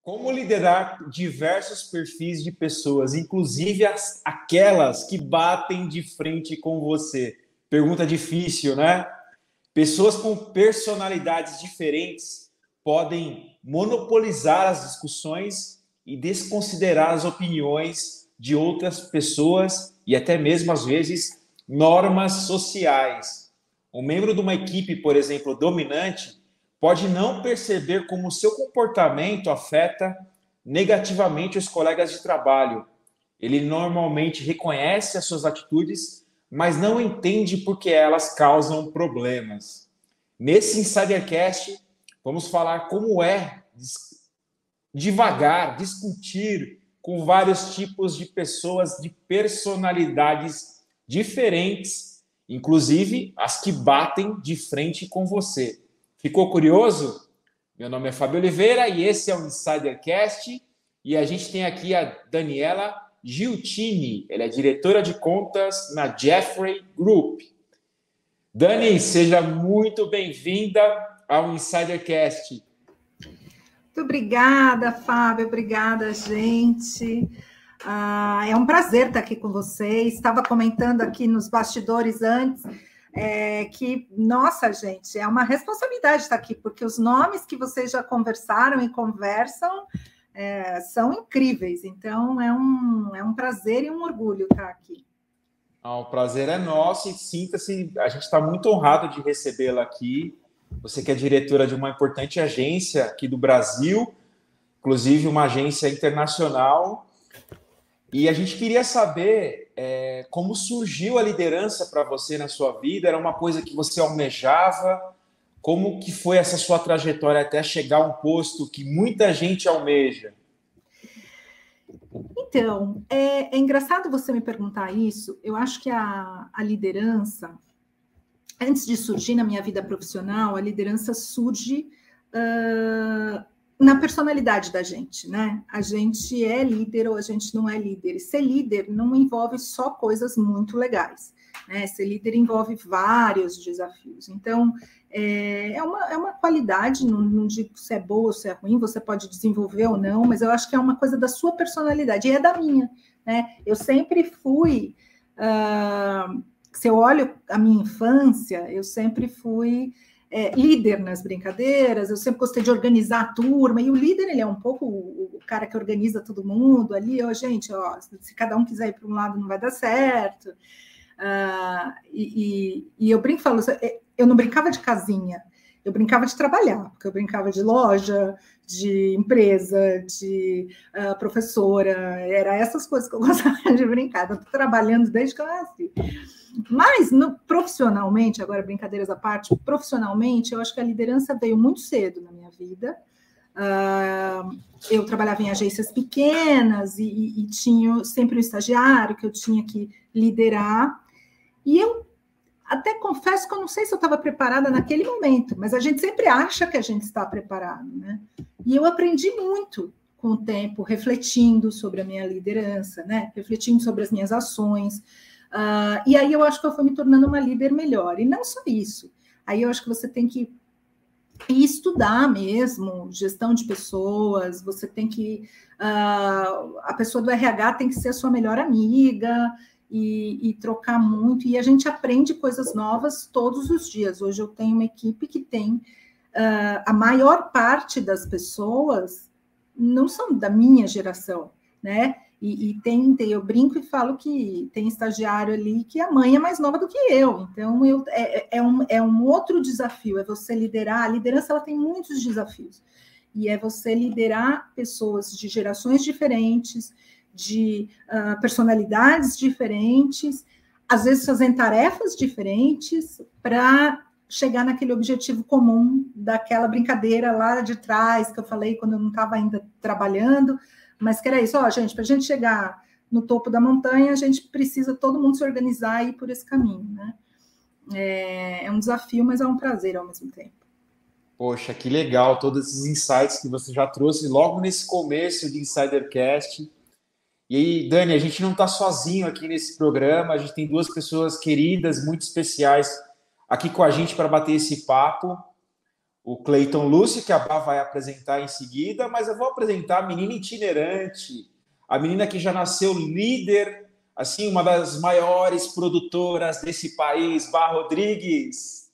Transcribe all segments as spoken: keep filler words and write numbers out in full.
Como liderar diversos perfis de pessoas, inclusive as, aquelas que batem de frente com você? Pergunta difícil, né? Pessoas com personalidades diferentes podem monopolizar as discussões e desconsiderar as opiniões de outras pessoas e até mesmo, às vezes, normas sociais. Um membro de uma equipe, por exemplo, dominante, pode não perceber como o seu comportamento afeta negativamente os colegas de trabalho. Ele normalmente reconhece as suas atitudes, mas não entende por que elas causam problemas. Nesse InsiderCast, vamos falar como é devagar, discutir com vários tipos de pessoas de personalidades diferentes, inclusive as que batem de frente com você. Ficou curioso? Meu nome é Fábio Oliveira e esse é o InsiderCast e a gente tem aqui a Daniela Giltini, ela é diretora de contas na Jeffrey Group. Dani, seja muito bem-vinda ao InsiderCast. Muito obrigada, Fábio, obrigada, gente. Ah, é um prazer estar aqui com vocês. Estava comentando aqui nos bastidores antes é, que, nossa, gente, é uma responsabilidade estar aqui, porque os nomes que vocês já conversaram e conversam é, são incríveis. Então, é um, é um prazer e um orgulho estar aqui. Ah, o prazer é nosso e sinta-se, a gente está muito honrado de recebê-la aqui. Você que é diretora de uma importante agência aqui do Brasil, inclusive uma agência internacional. E a gente queria saber é, como surgiu a liderança para você na sua vida. Era uma coisa que você almejava? Como que foi essa sua trajetória até chegar a um posto que muita gente almeja? Então, é, é engraçado você me perguntar isso. Eu acho que a, a liderança, antes de surgir na minha vida profissional, a liderança surge uh, na personalidade da gente, né? A gente é líder ou a gente não é líder. E ser líder não envolve só coisas muito legais, né? Ser líder envolve vários desafios. Então, é, é, uma, é uma qualidade, não, não digo se é boa ou se é ruim, você pode desenvolver ou não, mas eu acho que é uma coisa da sua personalidade, e é da minha, né? Eu sempre fui... Uh, se eu olho a minha infância, eu sempre fui é, líder nas brincadeiras, eu sempre gostei de organizar a turma, e o líder, ele é um pouco o, o cara que organiza todo mundo ali, ó, gente, ó, se cada um quiser ir para um lado, não vai dar certo. Uh, e, e, e eu brinco e falo, eu não brincava de casinha, eu brincava de trabalhar, porque eu brincava de loja, de empresa, de uh, professora, era essas coisas que eu gostava de brincar. Eu estou trabalhando desde que eu nasci. Mas, no, profissionalmente, agora brincadeiras à parte, profissionalmente, eu acho que a liderança veio muito cedo na minha vida. Uh, eu trabalhava em agências pequenas e, e, e tinha sempre um estagiário que eu tinha que liderar. E eu até confesso que eu não sei se eu estava preparada naquele momento, mas a gente sempre acha que a gente está preparado, né? E eu aprendi muito com o tempo, refletindo sobre a minha liderança, né? Refletindo sobre as minhas ações. Uh, e aí eu acho que eu fui me tornando uma líder melhor. E não só isso. Aí eu acho que você tem que ir estudar mesmo, gestão de pessoas, você tem que... Uh, a pessoa do R H tem que ser a sua melhor amiga... E, e trocar muito, e a gente aprende coisas novas todos os dias. Hoje eu tenho uma equipe que tem, uh, a maior parte das pessoas não são da minha geração, né? E, e tem, tem, eu brinco e falo que tem estagiário ali que a mãe é mais nova do que eu, então eu, é, é, um, é um outro desafio, é você liderar, a liderança ela tem muitos desafios, e é você liderar pessoas de gerações diferentes, de uh, personalidades diferentes, às vezes fazendo tarefas diferentes para chegar naquele objetivo comum daquela brincadeira lá de trás que eu falei quando eu não estava ainda trabalhando, mas que era isso, ó, gente, para a gente chegar no topo da montanha, a gente precisa todo mundo se organizar e ir por esse caminho, né? É, é um desafio, mas é um prazer ao mesmo tempo. Poxa, que legal, todos esses insights que você já trouxe logo nesse começo de InsiderCast. E aí, Dani, a gente não está sozinho aqui nesse programa, a gente tem duas pessoas queridas, muito especiais, aqui com a gente para bater esse papo. o Cleiton Lúcio, que a Bá vai apresentar em seguida, mas eu vou apresentar a menina itinerante, a menina que já nasceu líder, assim, uma das maiores produtoras desse país, Bá Rodrigues.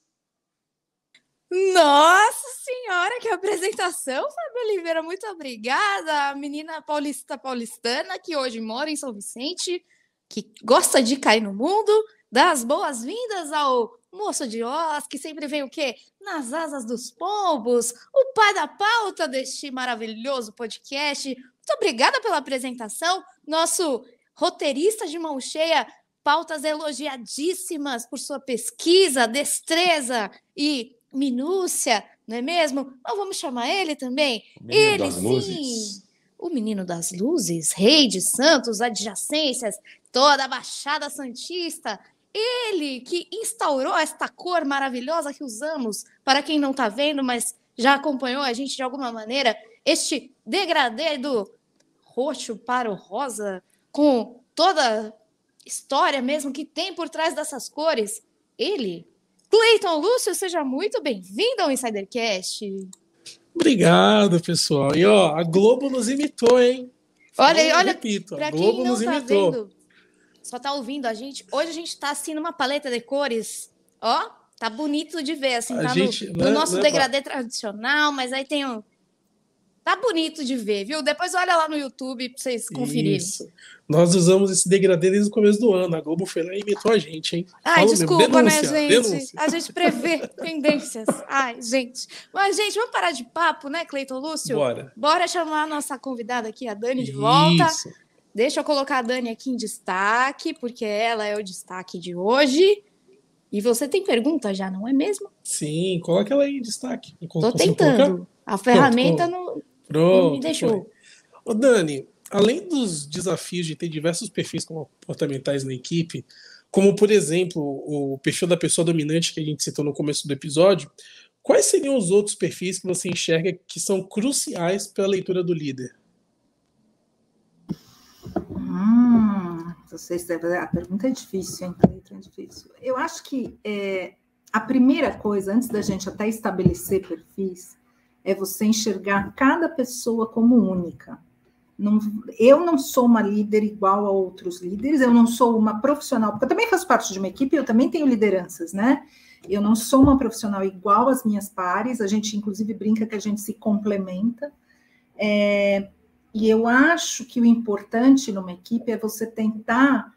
Nossa Senhora, que apresentação, Fábio Oliveira, muito obrigada. A menina paulista paulistana que hoje mora em São Vicente, que gosta de cair no mundo, dá as boas-vindas ao moço de Oz, que sempre vem o quê? Nas asas dos pombos, o pai da pauta deste maravilhoso podcast. Muito obrigada pela apresentação, nosso roteirista de mão cheia, pautas elogiadíssimas por sua pesquisa, destreza e minúcia, não é mesmo? Mas vamos chamar ele também. Ele, sim, luzes. O menino das luzes, rei de Santos, adjacências, toda a Baixada Santista. Ele que instaurou esta cor maravilhosa que usamos, para quem não está vendo, mas já acompanhou a gente de alguma maneira, este degradê do roxo para o rosa, com toda a história mesmo que tem por trás dessas cores. Ele, Cleiton Lúcio, seja muito bem-vindo ao InsiderCast. Obrigado, pessoal. E ó, a Globo nos imitou, hein? Olha aí, olha, repito, pra a Globo quem não nos tá imitou. vendo, só tá ouvindo a gente, hoje a gente tá assim numa paleta de cores, ó, tá bonito de ver, assim, A tá gente, no, né, no nosso né, degradê tradicional, mas aí tem um... Tá bonito de ver, viu? Depois olha lá no YouTube pra vocês conferirem. Isso. Nós usamos esse degradê desde o começo do ano. A Globo foi lá e imitou a gente, hein? Ai, Fala desculpa, mesmo. Denúncia, né, gente? denúncia. A gente prevê tendências. Ai, gente. Mas, gente, vamos parar de papo, né, Cleiton Lúcio? Bora. Bora chamar a nossa convidada aqui, a Dani, de volta. Isso. Deixa eu colocar a Dani aqui em destaque, porque ela é o destaque de hoje. E você tem pergunta já, não é mesmo? Sim, coloca ela aí em destaque. Tô tentando. A ferramenta não, Pronto, não me deixou. Ô, Dani, além dos desafios de ter diversos perfis comportamentais na equipe, como, por exemplo, o perfil da pessoa dominante que a gente citou no começo do episódio, quais seriam os outros perfis que você enxerga que são cruciais para a leitura do líder? Hum, vocês, a pergunta é difícil, hein? A letra é difícil. Eu acho que é, a primeira coisa, antes da gente até estabelecer perfis, é você enxergar cada pessoa como única. Não, eu não sou uma líder igual a outros líderes, eu não sou uma profissional, porque eu também faço parte de uma equipe, eu também tenho lideranças, né? Eu não sou uma profissional igual às minhas pares, a gente inclusive brinca que a gente se complementa. É, e eu acho que o importante numa equipe é você tentar...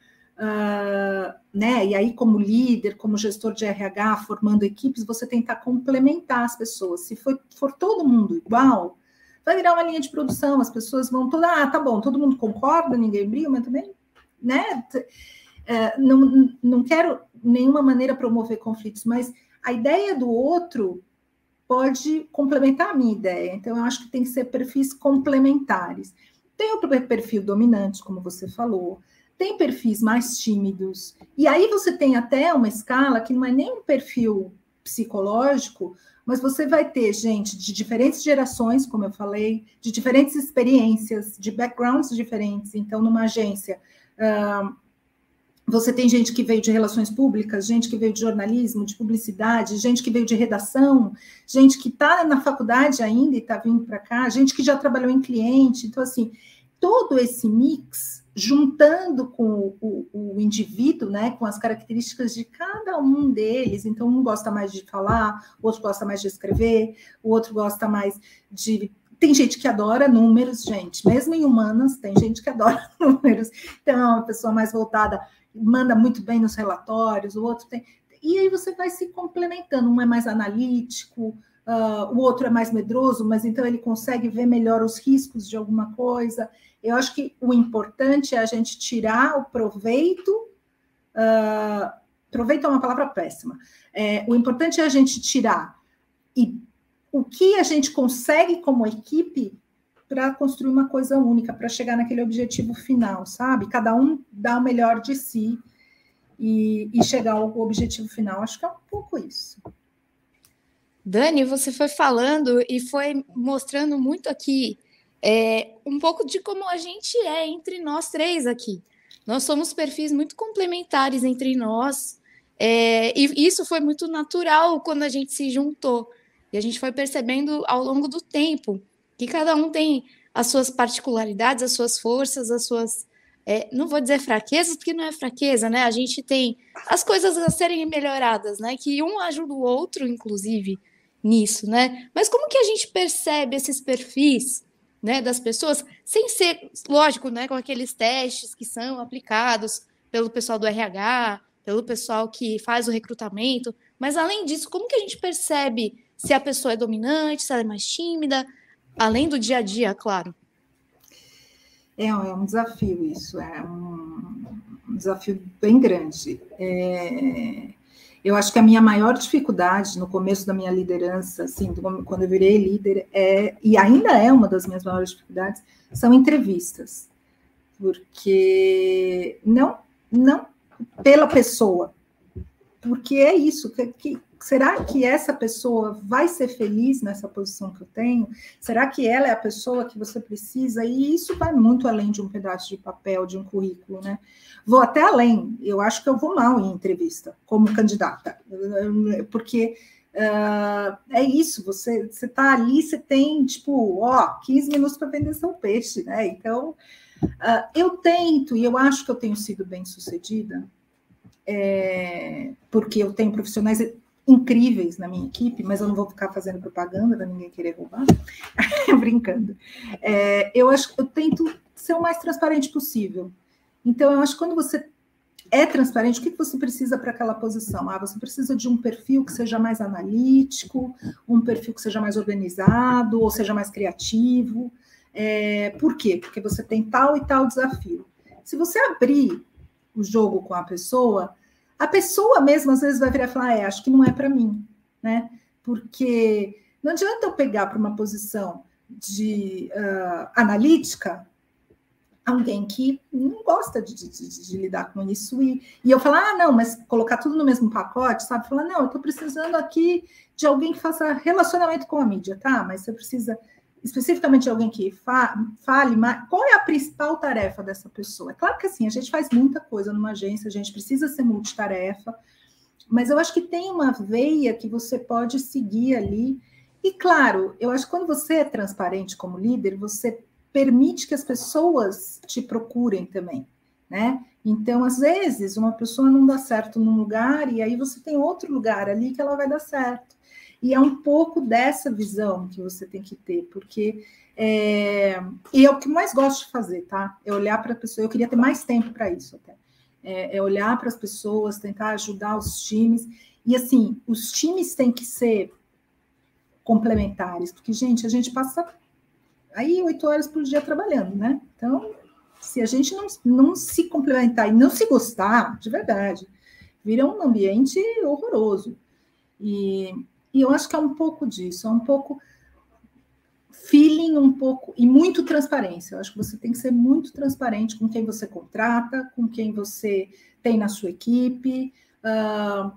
Uh, né? E aí, como líder, como gestor de R H, formando equipes, você tentar complementar as pessoas. Se for, for todo mundo igual, vai virar uma linha de produção, as pessoas vão toda, ah, tá bom, todo mundo concorda, ninguém briga, mas também, né? Uh, não, não quero de nenhuma maneira promover conflitos, mas a ideia do outro pode complementar a minha ideia. Então, eu acho que tem que ser perfis complementares. Tem o perfil dominante, como você falou, tem perfis mais tímidos, e aí você tem até uma escala que não é nem um perfil psicológico, mas você vai ter gente de diferentes gerações, como eu falei, de diferentes experiências, de backgrounds diferentes. Então, numa agência, uh, você tem gente que veio de relações públicas, gente que veio de jornalismo, de publicidade, gente que veio de redação, gente que está na faculdade ainda e está vindo para cá, gente que já trabalhou em cliente. Então, assim, todo esse mix, juntando com o, o, o indivíduo, né, com as características de cada um deles. Então, um gosta mais de falar, o outro gosta mais de escrever, o outro gosta mais de... Tem gente que adora números, gente, mesmo em humanas, tem gente que adora números. Então, é uma pessoa mais voltada, manda muito bem nos relatórios, o outro tem... E aí você vai se complementando, um é mais analítico, uh, o outro é mais medroso, mas então ele consegue ver melhor os riscos de alguma coisa. Eu acho que o importante é a gente tirar o proveito, uh, proveito é uma palavra péssima, é, o importante é a gente tirar e o que a gente consegue como equipe para construir uma coisa única, para chegar naquele objetivo final, sabe? Cada um dá o melhor de si e, e chegar ao objetivo final. Acho que é um pouco isso. Dani, você foi falando e foi mostrando muito aqui É, um pouco de como a gente é entre nós três aqui. Nós somos perfis muito complementares entre nós, é, e isso foi muito natural quando a gente se juntou. E a gente foi percebendo ao longo do tempo que cada um tem as suas particularidades, as suas forças, as suas... É, não vou dizer fraquezas, porque não é fraqueza, né? A gente tem as coisas a serem melhoradas, né? Que um ajuda o outro, inclusive, nisso, né? Mas como que a gente percebe esses perfis, né, das pessoas, sem ser, lógico, né, com aqueles testes que são aplicados pelo pessoal do R H, pelo pessoal que faz o recrutamento, mas além disso, como que a gente percebe se a pessoa é dominante, se ela é mais tímida, além do dia a dia, claro? É, é um desafio isso, é um, um desafio bem grande. É, eu acho que a minha maior dificuldade no começo da minha liderança, assim, quando eu virei líder, é, e ainda é uma das minhas maiores dificuldades, são entrevistas. Porque não, não pela pessoa, porque é isso, que, que, será que essa pessoa vai ser feliz nessa posição que eu tenho? Será que ela é a pessoa que você precisa? E isso vai muito além de um pedaço de papel, de um currículo, né? Vou até além, eu acho que eu vou mal em entrevista, como candidata, porque uh, é isso, você está ali, você tem, tipo, ó, quinze minutos para vender seu peixe, né? Então, uh, eu tento, e eu acho que eu tenho sido bem-sucedida, é, porque eu tenho profissionais incríveis na minha equipe, mas eu não vou ficar fazendo propaganda para ninguém querer roubar, brincando. É, eu acho que eu tento ser o mais transparente possível. Então, eu acho que quando você é transparente, o que você precisa para aquela posição? Ah, você precisa de um perfil que seja mais analítico, um perfil que seja mais organizado, ou seja mais criativo. É, por quê? Porque você tem tal e tal desafio. Se você abrir o jogo com a pessoa, a pessoa mesmo às vezes vai virar e falar, é, acho que não é para mim, né? Porque não adianta eu pegar para uma posição de uh, analítica alguém que não gosta de, de, de, de lidar com isso e, e eu falar, ah, não, mas colocar tudo no mesmo pacote, sabe? Falar, não, eu estou precisando aqui de alguém que faça relacionamento com a mídia, tá? Mas você precisa especificamente de alguém que fa fale, mas qual é a principal tarefa dessa pessoa? É claro que assim, a gente faz muita coisa numa agência, a gente precisa ser multitarefa, mas eu acho que tem uma veia que você pode seguir ali. E claro, eu acho que quando você é transparente como líder, você permite que as pessoas te procurem também, né? Então, às vezes, uma pessoa não dá certo num lugar e aí você tem outro lugar ali que ela vai dar certo. E é um pouco dessa visão que você tem que ter, porque é, e é o que mais gosto de fazer, tá? É olhar para a pessoa, eu queria ter mais tempo para isso até. É, é olhar para as pessoas, tentar ajudar os times. E assim, os times têm que ser complementares, porque, gente, a gente passa aí oito horas por dia trabalhando, né? Então, se a gente não, não se complementar e não se gostar, de verdade, vira um ambiente horroroso. E E eu acho que é um pouco disso, é um pouco feeling, um pouco, e muito transparência. Eu acho que você tem que ser muito transparente com quem você contrata, com quem você tem na sua equipe, uh,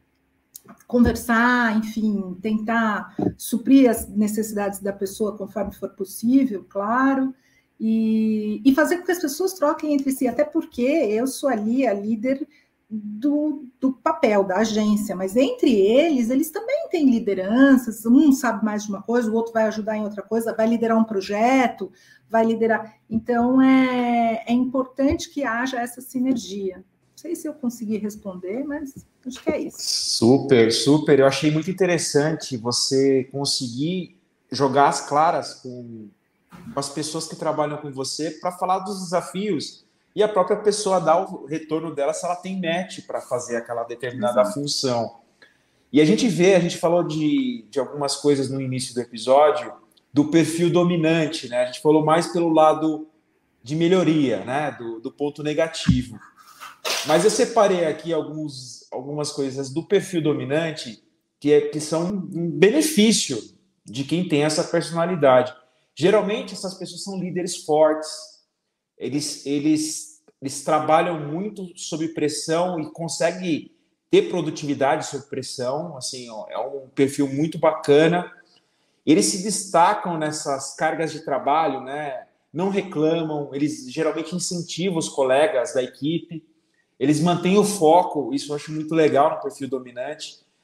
conversar, enfim, tentar suprir as necessidades da pessoa conforme for possível, claro, e, e fazer com que as pessoas troquem entre si, até porque eu sou ali a líder Do, do papel da agência, mas entre eles, eles também têm lideranças, um sabe mais de uma coisa, o outro vai ajudar em outra coisa, vai liderar um projeto, vai liderar... Então, é, é importante que haja essa sinergia. Não sei se eu consegui responder, mas acho que é isso. Super, super. Eu achei muito interessante você conseguir jogar as claras com, com as pessoas que trabalham com você para falar dos desafios e a própria pessoa dá o retorno dela se ela tem match para fazer aquela determinada Exato. função. E a gente vê, a gente falou de, de algumas coisas no início do episódio, do perfil dominante, né? A gente falou mais pelo lado de melhoria, né? Do, do ponto negativo. Mas eu separei aqui alguns, algumas coisas do perfil dominante que, é, que são um benefício de quem tem essa personalidade. Geralmente, essas pessoas são líderes fortes, Eles, eles, eles trabalham muito sob pressão e conseguem ter produtividade sob pressão. Assim, ó, é um perfil muito bacana. Eles se destacam nessas cargas de trabalho, né? Não reclamam, eles geralmente incentivam os colegas da equipe, eles mantêm o foco, isso eu acho muito legal no perfil dominante,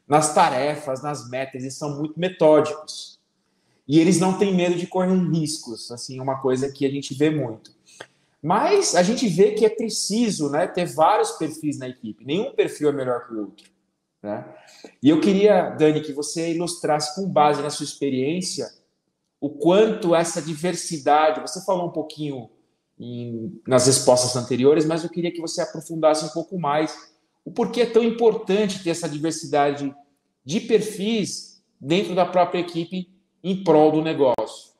nas tarefas, nas metas, eles são muito metódicos. E eles não têm medo de correr riscos, assim, uma coisa que a gente vê muito. Mas a gente vê que é preciso, né, ter vários perfis na equipe. Nenhum perfil é melhor que o outro, né? E eu queria, Dani, que você ilustrasse com base na sua experiência o quanto essa diversidade... Você falou um pouquinho em, nas respostas anteriores, mas eu queria que você aprofundasse um pouco mais o porquê é tão importante ter essa diversidade de perfis dentro da própria equipe em prol do negócio.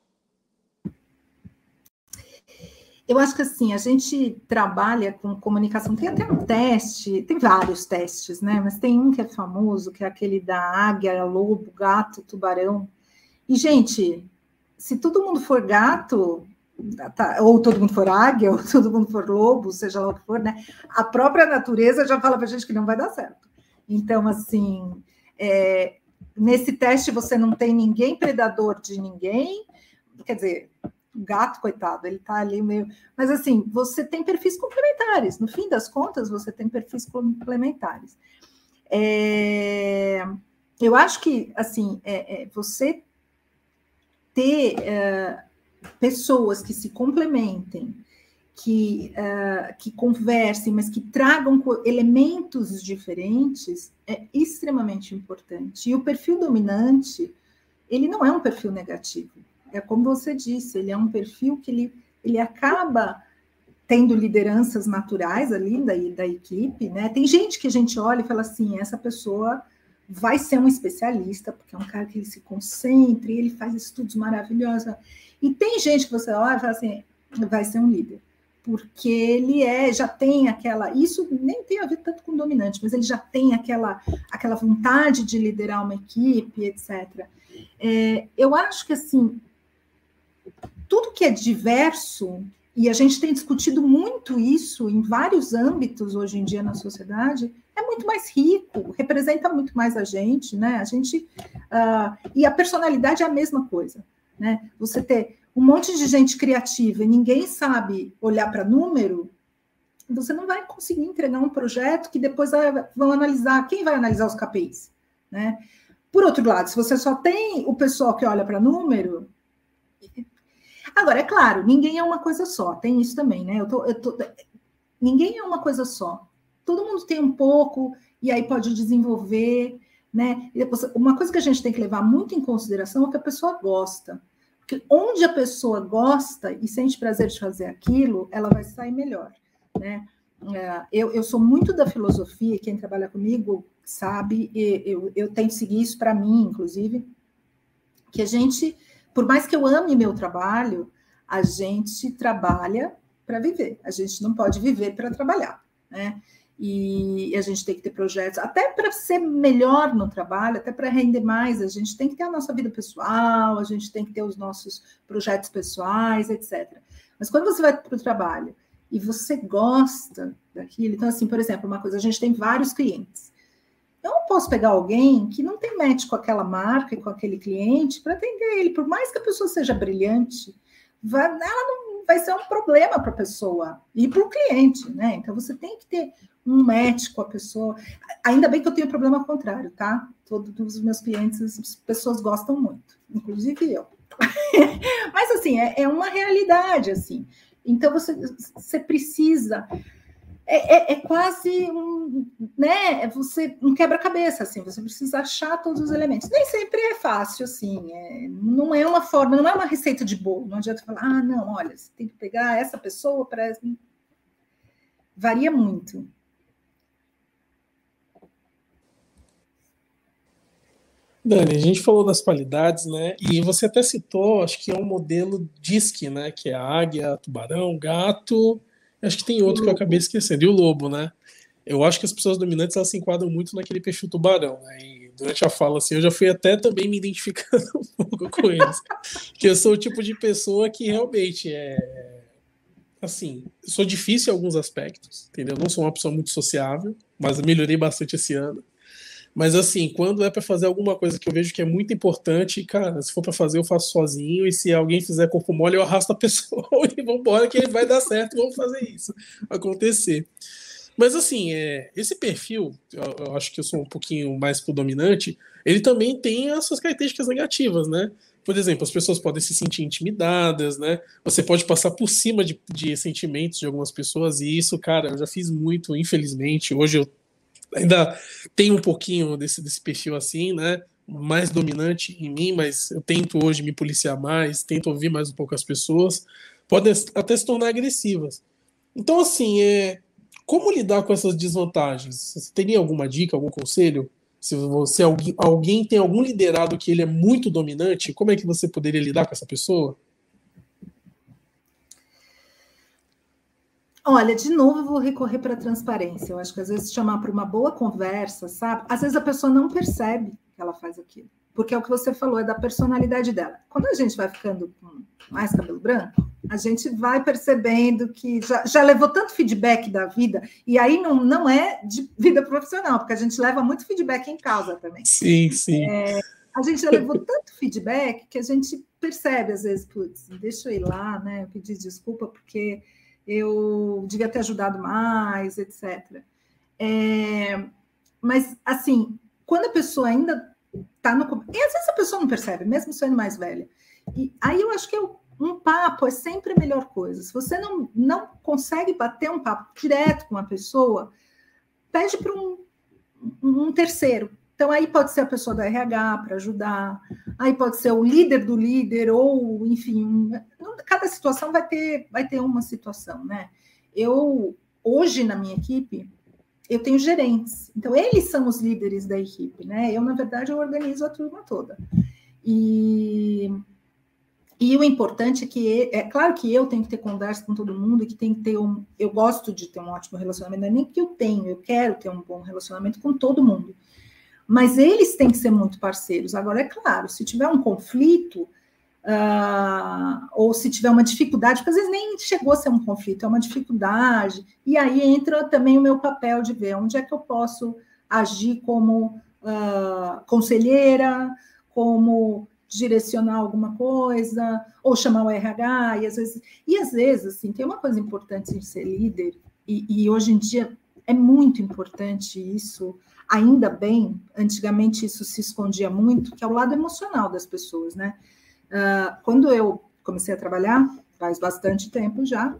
Eu acho que assim, a gente trabalha com comunicação, tem até um teste, tem vários testes, né? Mas tem um que é famoso, que é aquele da águia, lobo, gato, tubarão. E, gente, se todo mundo for gato, ou todo mundo for águia, ou todo mundo for lobo, seja lá o que for, né? A própria natureza já fala pra gente que não vai dar certo. Então, assim, é, nesse teste você não tem ninguém predador de ninguém, quer dizer... O gato, coitado, ele tá ali meio... Mas, assim, você tem perfis complementares. No fim das contas, você tem perfis complementares. É... Eu acho que, assim, é, é você ter é, pessoas que se complementem, que, é, que conversem, mas que tragam elementos diferentes, é extremamente importante. E o perfil dominante, ele não é um perfil negativo. É como você disse, ele é um perfil que ele, ele acaba tendo lideranças naturais ali da, da equipe, né? Tem gente que a gente olha e fala assim, essa pessoa vai ser um especialista, porque é um cara que ele se concentra, ele faz estudos maravilhosos. E tem gente que você olha e fala assim, vai ser um líder, porque ele é, já tem aquela, isso nem tem a ver tanto com dominante, mas ele já tem aquela, aquela vontade de liderar uma equipe, etcétera. É, eu acho que, assim, tudo que é diverso, e a gente tem discutido muito isso em vários âmbitos hoje em dia na sociedade, é muito mais rico, representa muito mais a gente, né? A gente, uh, e a personalidade é a mesma coisa, né? Você ter um monte de gente criativa e ninguém sabe olhar para número, você não vai conseguir entregar um projeto que depois vão analisar, quem vai analisar os K P Is, né? Por outro lado, se você só tem o pessoal que olha para número... Agora, é claro, ninguém é uma coisa só, tem isso também, né? Eu tô, eu tô... Ninguém é uma coisa só. Todo mundo tem um pouco, e aí pode desenvolver, né? Uma coisa que a gente tem que levar muito em consideração é que a pessoa gosta. Porque onde a pessoa gosta e sente prazer de fazer aquilo, ela vai sair melhor, né? Eu, eu sou muito da filosofia, quem trabalha comigo sabe, eu, eu tenho que seguir isso para mim, inclusive, que a gente... Por mais que eu ame meu trabalho, a gente trabalha para viver. A gente não pode viver para trabalhar, né? E a gente tem que ter projetos, até para ser melhor no trabalho, até para render mais, a gente tem que ter a nossa vida pessoal, a gente tem que ter os nossos projetos pessoais, etcétera. Mas quando você vai para o trabalho e você gosta daquilo, então, assim, por exemplo, uma coisa, a gente tem vários clientes. Eu não posso pegar alguém que não tem match com aquela marca e com aquele cliente para atender ele. Por mais que a pessoa seja brilhante, vai, ela não vai ser um problema para a pessoa e para o cliente, né? Então, você tem que ter um match com a pessoa. Ainda bem que eu tenho problema contrário, tá? Todos os meus clientes, as pessoas gostam muito, inclusive eu. Mas, assim, é, é uma realidade, assim. Então, você, você precisa... É, é, é quase um, né, você, um quebra-cabeça, assim, você precisa achar todos os elementos. Nem sempre é fácil, assim, é, não é uma forma, não é uma receita de bolo, não adianta falar, ah, não, olha, você tem que pegar essa pessoa para... Varia muito. Dani, a gente falou das qualidades, né? E você até citou, acho que é um modelo D I S C, né? Que é a águia, tubarão, gato... Acho que tem outro que eu acabei esquecendo, e o lobo, né? Eu acho que as pessoas dominantes, elas se enquadram muito naquele perfil tubarão, né? E durante a fala, assim, eu já fui até também me identificando um pouco com eles. Que eu sou o tipo de pessoa que realmente é... Assim, sou difícil em alguns aspectos, entendeu? Não sou uma pessoa muito sociável, mas melhorei bastante esse ano. Mas, assim, quando é para fazer alguma coisa que eu vejo que é muito importante, cara, se for para fazer, eu faço sozinho, e se alguém fizer corpo mole, eu arrasto a pessoa e vambora que vai dar certo, vamos fazer isso acontecer. Mas assim, é, esse perfil, eu, eu acho que eu sou um pouquinho mais pro dominante, ele também tem as suas características negativas, né? Por exemplo, as pessoas podem se sentir intimidadas, né? Você pode passar por cima de, de sentimentos de algumas pessoas, e isso, cara, eu já fiz muito, infelizmente. Hoje eu ainda tenho um pouquinho desse, desse perfil assim, né? Mais dominante em mim, mas eu tento hoje me policiar mais, tento ouvir mais um pouco as pessoas, podem até se tornar agressivas. Então, assim, é, como lidar com essas desvantagens? Você teria alguma dica, algum conselho? Se você alguém, alguém tem algum liderado que ele é muito dominante, como é que você poderia lidar com essa pessoa? Olha, de novo eu vou recorrer para a transparência. Eu acho que às vezes chamar para uma boa conversa, sabe? Às vezes a pessoa não percebe que ela faz aquilo, porque é o que você falou, é da personalidade dela. Quando a gente vai ficando com mais cabelo branco, a gente vai percebendo que já, já levou tanto feedback da vida, e aí não, não é de vida profissional, porque a gente leva muito feedback em casa também. Sim, sim. É, a gente já levou tanto feedback que a gente percebe, às vezes, putz, deixa eu ir lá, né, pedir desculpa, porque eu devia ter ajudado mais, etcétera. É, mas, assim, quando a pessoa ainda está no... E às vezes a pessoa não percebe, mesmo sendo mais velha. E aí eu acho que eu, um papo é sempre a melhor coisa. Se você não, não consegue bater um papo direto com uma pessoa, pede para um, um terceiro. Então, aí pode ser a pessoa do R H para ajudar, aí pode ser o líder do líder, ou, enfim, um, cada situação vai ter, vai ter uma situação, né? Eu, hoje, na minha equipe, eu tenho gerentes, então eles são os líderes da equipe, né? Eu, na verdade, eu organizo a turma toda. E, e o importante é que, é claro que eu tenho que ter conversa com todo mundo, e que tem que ter um, eu gosto de ter um ótimo relacionamento, não é nem que eu tenho, eu quero ter um bom relacionamento com todo mundo. Mas eles têm que ser muito parceiros. Agora, é claro, se tiver um conflito, uh, ou se tiver uma dificuldade, porque às vezes nem chegou a ser um conflito, é uma dificuldade, e aí entra também o meu papel de ver onde é que eu posso agir como uh, conselheira, como direcionar alguma coisa, ou chamar o R H, e às vezes, e às vezes assim, tem uma coisa importante em ser líder, e, e hoje em dia é muito importante isso. Ainda bem, antigamente isso se escondia muito, que é o lado emocional das pessoas, né? Uh, quando eu comecei a trabalhar, faz bastante tempo já,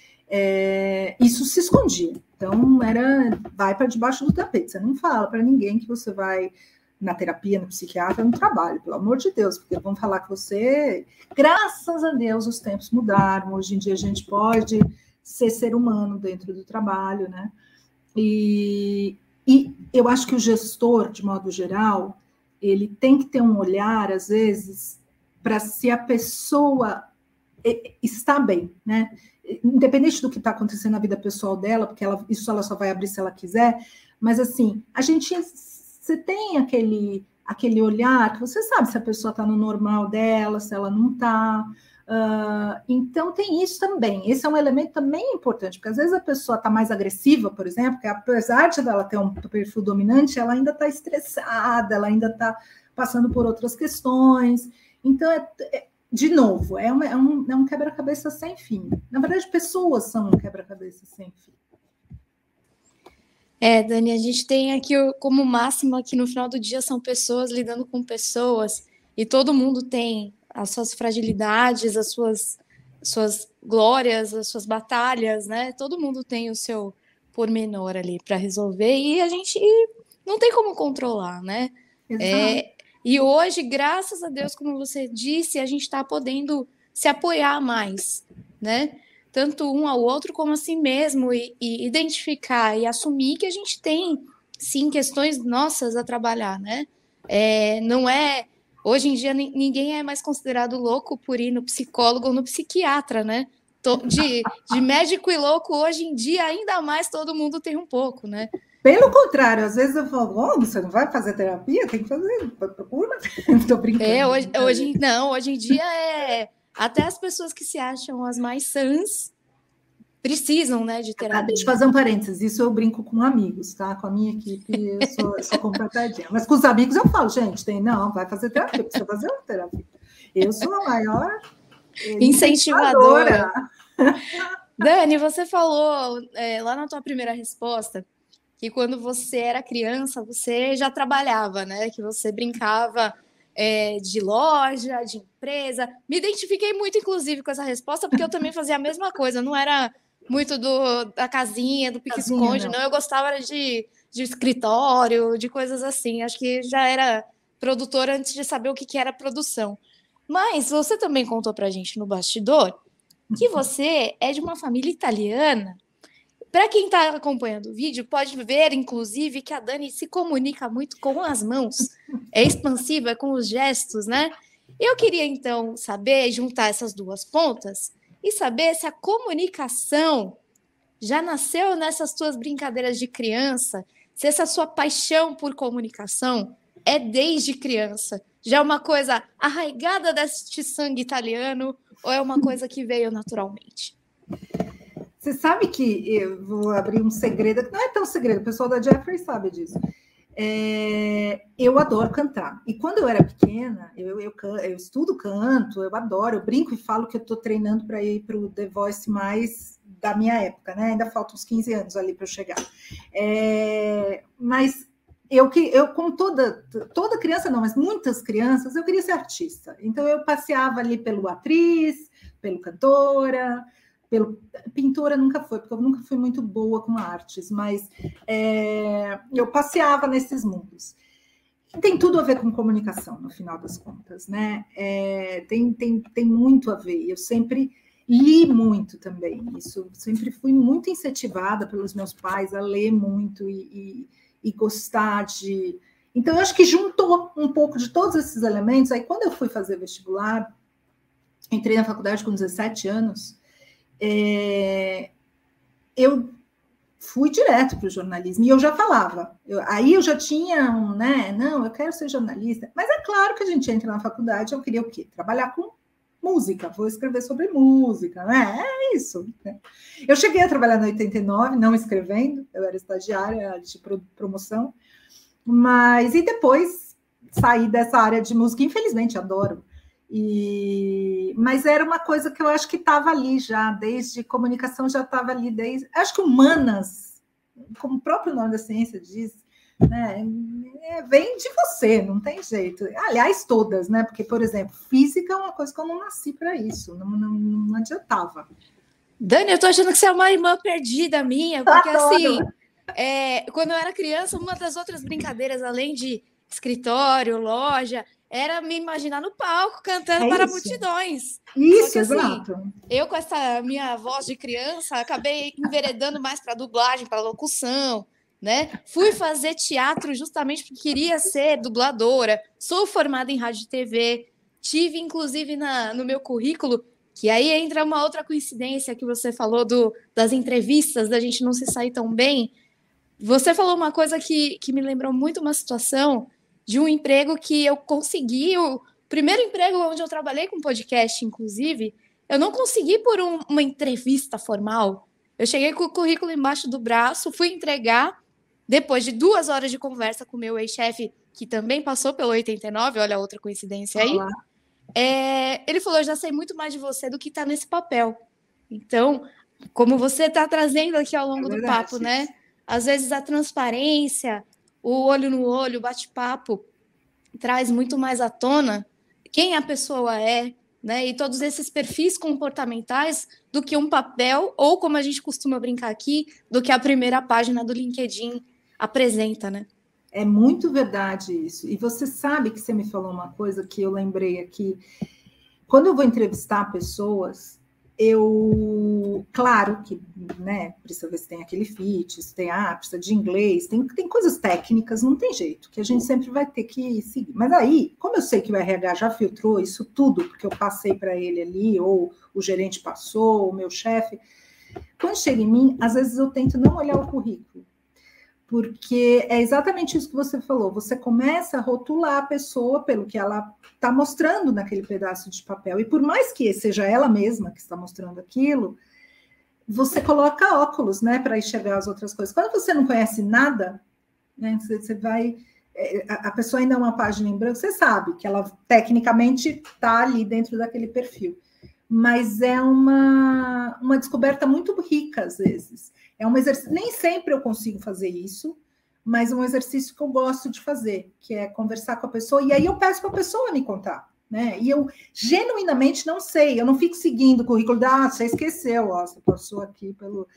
é, isso se escondia. Então, era, vai para debaixo do tapete. Você não fala para ninguém que você vai na terapia, no psiquiatra, no trabalho, pelo amor de Deus, porque vão falar que você... Graças a Deus, os tempos mudaram. Hoje em dia, a gente pode ser ser humano dentro do trabalho, né? E... E eu acho que o gestor, de modo geral, ele tem que ter um olhar, às vezes, para se a pessoa está bem, né? Independente do que está acontecendo na vida pessoal dela, porque ela, isso ela só vai abrir se ela quiser, mas, assim, a gente... Você tem aquele, aquele olhar que você sabe se a pessoa está no normal dela, se ela não está... Uh, então, tem isso também. Esse é um elemento também importante, porque às vezes a pessoa está mais agressiva, por exemplo, que apesar de ela ter um perfil dominante, ela ainda está estressada, ela ainda está passando por outras questões. Então, é, é, de novo, é, uma, é um, é um quebra-cabeça sem fim. Na verdade, pessoas são um quebra-cabeça sem fim. É, Dani, a gente tem aqui como máxima que no final do dia são pessoas lidando com pessoas, e todo mundo tem as suas fragilidades, as suas, suas glórias, as suas batalhas, né? Todo mundo tem o seu pormenor ali para resolver, e a gente não tem como controlar, né? É, e hoje, graças a Deus, como você disse, a gente está podendo se apoiar mais, né? Tanto um ao outro como a si mesmo, e, e identificar e assumir que a gente tem, sim, questões nossas a trabalhar, né? É, não é... Hoje em dia, ninguém é mais considerado louco por ir no psicólogo ou no psiquiatra, né? De, de médico e louco, hoje em dia, ainda mais todo mundo tem um pouco, né? Pelo contrário, às vezes eu falo, oh, você não vai fazer terapia? Tem que fazer, procura. Estou brincando. É, hoje, hoje, não, hoje em dia, é até as pessoas que se acham as mais sãs precisam, né, de terapia. Ah, deixa eu fazer um parênteses, isso eu brinco com amigos, tá? Com a minha equipe, eu sou, sou completadinha. Mas com os amigos eu falo, gente, tem, não, vai fazer terapia, precisa fazer uma terapia. Eu sou a maior incentivadora. Dani, você falou é, lá na tua primeira resposta que quando você era criança, você já trabalhava, né? Que você brincava é, de loja, de empresa. Me identifiquei muito, inclusive, com essa resposta, porque eu também fazia a mesma coisa. Não era muito do, da casinha, do pique-esconde, não. não. Eu gostava de, de escritório, de coisas assim. Acho que já era produtora antes de saber o que, que era produção. Mas você também contou pra gente no bastidor que você é de uma família italiana. Para quem está acompanhando o vídeo, pode ver, inclusive, que a Dani se comunica muito com as mãos. É expansiva, é com os gestos, né? Eu queria, então, saber, juntar essas duas pontas e saber se a comunicação já nasceu nessas tuas brincadeiras de criança, se essa sua paixão por comunicação é desde criança. Já é uma coisa arraigada deste sangue italiano ou é uma coisa que veio naturalmente? Você sabe que eu vou abrir um segredo, que não é tão segredo, o pessoal da Jeffrey sabe disso. É, eu adoro cantar. E quando eu era pequena, eu, eu, eu estudo canto, eu adoro, eu brinco e falo que eu estou treinando para ir para o The Voice mais da minha época, né? Ainda faltam uns quinze anos ali para eu chegar. É, mas eu, eu, como toda, toda criança, não, mas muitas crianças, eu queria ser artista. Então eu passeava ali pelo atriz, pelo cantora. Pelo, pintora nunca foi, porque eu nunca fui muito boa com artes, mas é, eu passeava nesses mundos. E tem tudo a ver com comunicação, no final das contas, né? É, tem, tem, tem muito a ver. Eu sempre li muito também. Isso, sempre fui muito incentivada pelos meus pais a ler muito e, e, e gostar de... Então, eu acho que juntou um pouco de todos esses elementos. Aí, quando eu fui fazer vestibular, entrei na faculdade com dezessete anos, É, eu fui direto para o jornalismo e eu já falava, eu, aí eu já tinha um, né, não, eu quero ser jornalista, mas é claro que a gente entra na faculdade, eu queria o quê? Trabalhar com música, vou escrever sobre música, né, é isso, né? Eu cheguei a trabalhar em oitenta e nove, não escrevendo, eu era estagiária de promoção, mas e depois saí dessa área de música, infelizmente adoro. E, mas era uma coisa que eu acho que estava ali já, desde comunicação já estava ali, desde, acho que humanas, como o próprio nome da ciência diz, né, é, vem de você, não tem jeito. Aliás, todas, né? Porque, por exemplo, física é uma coisa que eu não nasci para isso, não, não, não adiantava. Dani, eu tô achando que você é uma irmã perdida minha, porque Adoro. assim, é, quando eu era criança, uma das outras brincadeiras, além de escritório, loja, era me imaginar no palco cantando é para isso. multidões. Isso, que, assim, exato. Eu, com essa minha voz de criança, acabei enveredando mais para dublagem, para locução, né? Fui fazer teatro justamente porque queria ser dubladora. Sou formada em rádio e T V. Tive, inclusive, na, no meu currículo, que aí entra uma outra coincidência que você falou do, das entrevistas, da gente não se sair tão bem. Você falou uma coisa que, que me lembrou muito uma situação de um emprego que eu consegui, o primeiro emprego onde eu trabalhei com podcast, inclusive, eu não consegui por um, uma entrevista formal. Eu cheguei com o currículo embaixo do braço, fui entregar, depois de duas horas de conversa com o meu ex-chefe, que também passou pelo oitenta e nove, olha a outra coincidência aí, é, ele falou, eu já sei muito mais de você do que está nesse papel. Então, como você está trazendo aqui ao longo é do papo, né? Às vezes a transparência, o olho no olho, o bate-papo, traz muito mais à tona quem a pessoa é, né? E todos esses perfis comportamentais do que um papel, ou como a gente costuma brincar aqui, do que a primeira página do LinkedIn apresenta, né? É muito verdade isso. E você sabe que você me falou uma coisa que eu lembrei aqui. Quando eu vou entrevistar pessoas, eu, claro que, né, precisa ver se tem aquele fit, se tem, ah, precisa de inglês, tem, tem coisas técnicas, não tem jeito, que a gente sempre vai ter que seguir. Mas aí, como eu sei que o R H já filtrou isso tudo, porque eu passei para ele ali, ou o gerente passou, o meu chefe, quando chega em mim, às vezes eu tento não olhar o currículo, porque é exatamente isso que você falou, você começa a rotular a pessoa pelo que ela está mostrando naquele pedaço de papel, e por mais que seja ela mesma que está mostrando aquilo, você coloca óculos, né, para enxergar as outras coisas. Quando você não conhece nada, né, você, você vai... A pessoa ainda é uma página em branco, você sabe que ela tecnicamente está ali dentro daquele perfil. mas é uma, uma descoberta muito rica, às vezes. É um exercício, nem sempre eu consigo fazer isso, mas é um exercício que eu gosto de fazer, que é conversar com a pessoa, e aí eu peço para a pessoa me contar, né? E eu genuinamente não sei, eu não fico seguindo o currículo da, ah, você esqueceu, ó, você passou aqui pelo...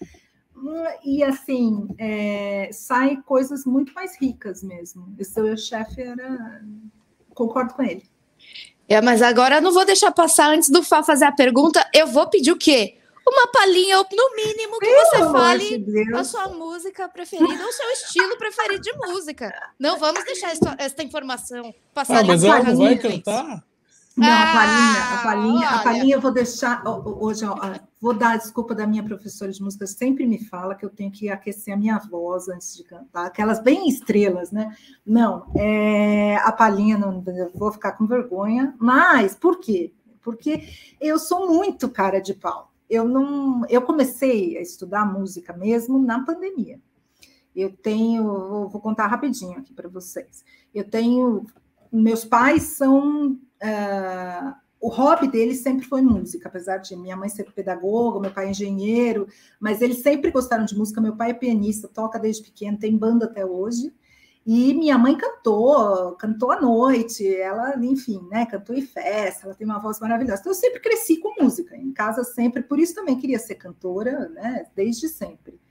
E assim, é, sai coisas muito mais ricas mesmo. Esse seu chefe era... Concordo com ele. É, mas agora eu não vou deixar passar antes do Fá fazer a pergunta. Eu vou pedir o quê? Uma palhinha, ou no mínimo, que Pelo você amor fale de Deus. a sua música preferida, ou o seu estilo preferido de música. Não vamos deixar esta, esta informação passar. Ah, mas ela não vai nuvens. cantar? Não, a Ah, palhinha, a palhinha, a olha. palhinha eu vou deixar hoje, ó, vou dar a desculpa da minha professora de música, sempre me fala que eu tenho que aquecer a minha voz antes de cantar, aquelas bem estrelas, né? Não, é, a palhinha não, eu vou ficar com vergonha, mas por quê? Porque eu sou muito cara de pau. Eu não, eu comecei a estudar música mesmo na pandemia. Eu tenho, vou, vou contar rapidinho aqui para vocês. Eu tenho, meus pais são Uh, o hobby deles sempre foi música, apesar de minha mãe ser pedagoga, meu pai é engenheiro, mas eles sempre gostaram de música. Meu pai é pianista, toca desde pequeno, tem banda até hoje, e minha mãe cantou, cantou à noite, ela, enfim, né, cantou em festa, ela tem uma voz maravilhosa. Então eu sempre cresci com música, em casa sempre, por isso também queria ser cantora, né, desde sempre.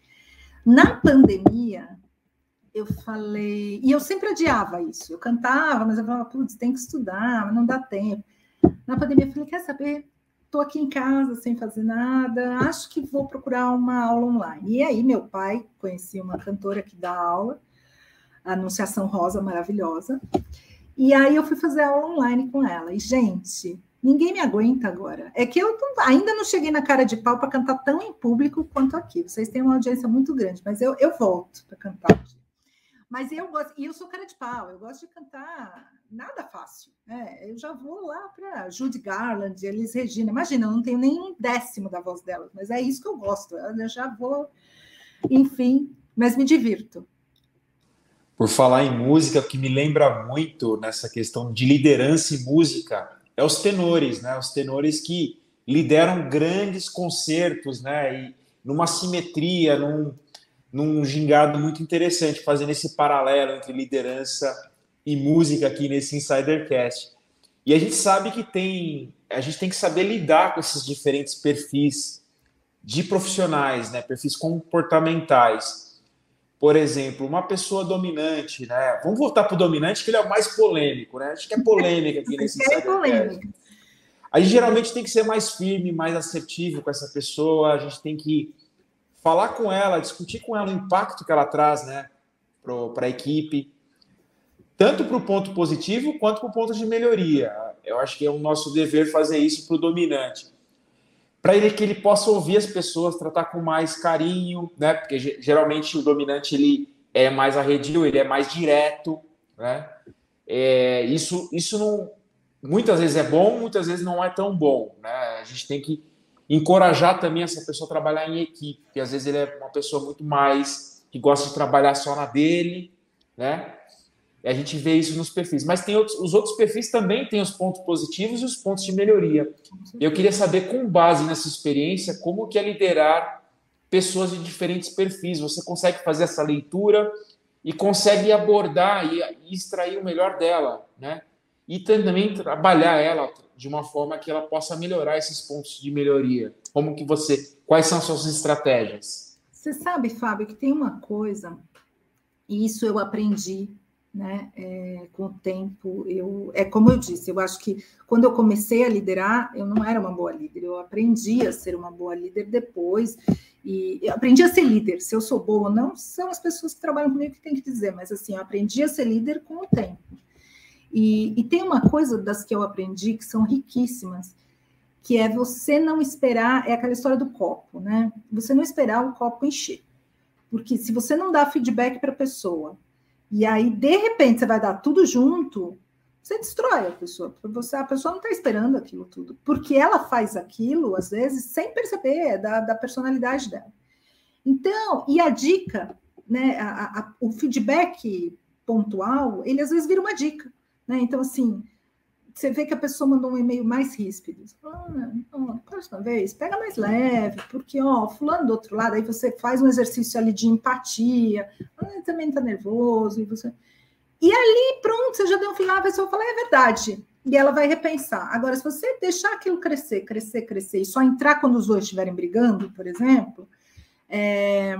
Na pandemia, eu falei... E eu sempre adiava isso. Eu cantava, mas eu falava, putz, tem que estudar, mas não dá tempo. Na pandemia, eu falei, quer saber? Estou aqui em casa, sem fazer nada, acho que vou procurar uma aula online. E aí, meu pai conhecia uma cantora que dá aula, a Anunciação Rosa, maravilhosa. E aí, eu fui fazer aula online com ela. E, gente, ninguém me aguenta agora. É que eu ainda não cheguei na cara de pau para cantar tão em público quanto aqui. Vocês têm uma audiência muito grande, mas eu, eu volto para cantar. Mas eu gosto, e eu sou cara de pau, eu gosto de cantar nada fácil, né? Eu já vou lá para Judy Garland, Elis Regina, imagina, eu não tenho nem um décimo da voz delas, mas é isso que eu gosto, eu já vou, enfim, mas me divirto. Por falar em música, o que me lembra muito nessa questão de liderança em música é os tenores, né? Os tenores que lideram grandes concertos, né? E numa simetria, num num gingado muito interessante, fazendo esse paralelo entre liderança e música aqui nesse Insidercast. E a gente sabe que tem, a gente tem que saber lidar com esses diferentes perfis de profissionais, né? Perfis comportamentais. Por exemplo, uma pessoa dominante, né? Vamos voltar para o dominante, que ele é o mais polêmico, né? Acho que é polêmica aqui nesse Insidercast. A gente geralmente tem que ser mais firme, mais assertivo com essa pessoa, a gente tem que falar com ela, discutir com ela o impacto que ela traz, né, para a equipe, tanto para o ponto positivo quanto para o ponto de melhoria. Eu acho que é o nosso dever fazer isso para o dominante, para ele que ele possa ouvir as pessoas, tratar com mais carinho, né, porque geralmente o dominante ele é mais arredio, ele é mais direto, né. É, isso, isso não, muitas vezes é bom, muitas vezes não é tão bom, né. A gente tem que encorajar também essa pessoa a trabalhar em equipe, porque às vezes ele é uma pessoa muito mais que gosta de trabalhar só na dele, né? E a gente vê isso nos perfis. Mas tem outros, os outros perfis também têm os pontos positivos e os pontos de melhoria. Eu queria saber, com base nessa experiência, como que é liderar pessoas de diferentes perfis. Você consegue fazer essa leitura e consegue abordar e, e extrair o melhor dela, né? E também trabalhar ela de uma forma que ela possa melhorar esses pontos de melhoria. Como que você... Quais são as suas estratégias? Você sabe, Fábio, que tem uma coisa, e isso eu aprendi, né, é, com o tempo. Eu, é como eu disse, eu acho que quando eu comecei a liderar, eu não era uma boa líder, eu aprendi a ser uma boa líder depois, e eu aprendi a ser líder. Se eu sou boa ou não, são as pessoas que trabalham comigo que têm que dizer, mas assim, eu aprendi a ser líder com o tempo. E, e tem uma coisa das que eu aprendi que são riquíssimas, que é você não esperar, é aquela história do copo, né? Você não esperar o copo encher. Porque se você não dá feedback para a pessoa, e aí, de repente, você vai dar tudo junto, você destrói a pessoa. Você, a pessoa não está esperando aquilo tudo. Porque ela faz aquilo, às vezes, sem perceber da, da personalidade dela. Então, e a dica, né? A, a, o feedback pontual, ele às vezes vira uma dica. Né? Então, assim, você vê que a pessoa mandou um e-mail mais ríspido. Você fala, ah, não, próxima vez, pega mais leve, porque, ó, fulano do outro lado, aí você faz um exercício ali de empatia, ah, também tá nervoso, e você... E ali, pronto, você já deu um final, a pessoa fala, é verdade, e ela vai repensar. Agora, se você deixar aquilo crescer, crescer, crescer, e só entrar quando os dois estiverem brigando, por exemplo, é...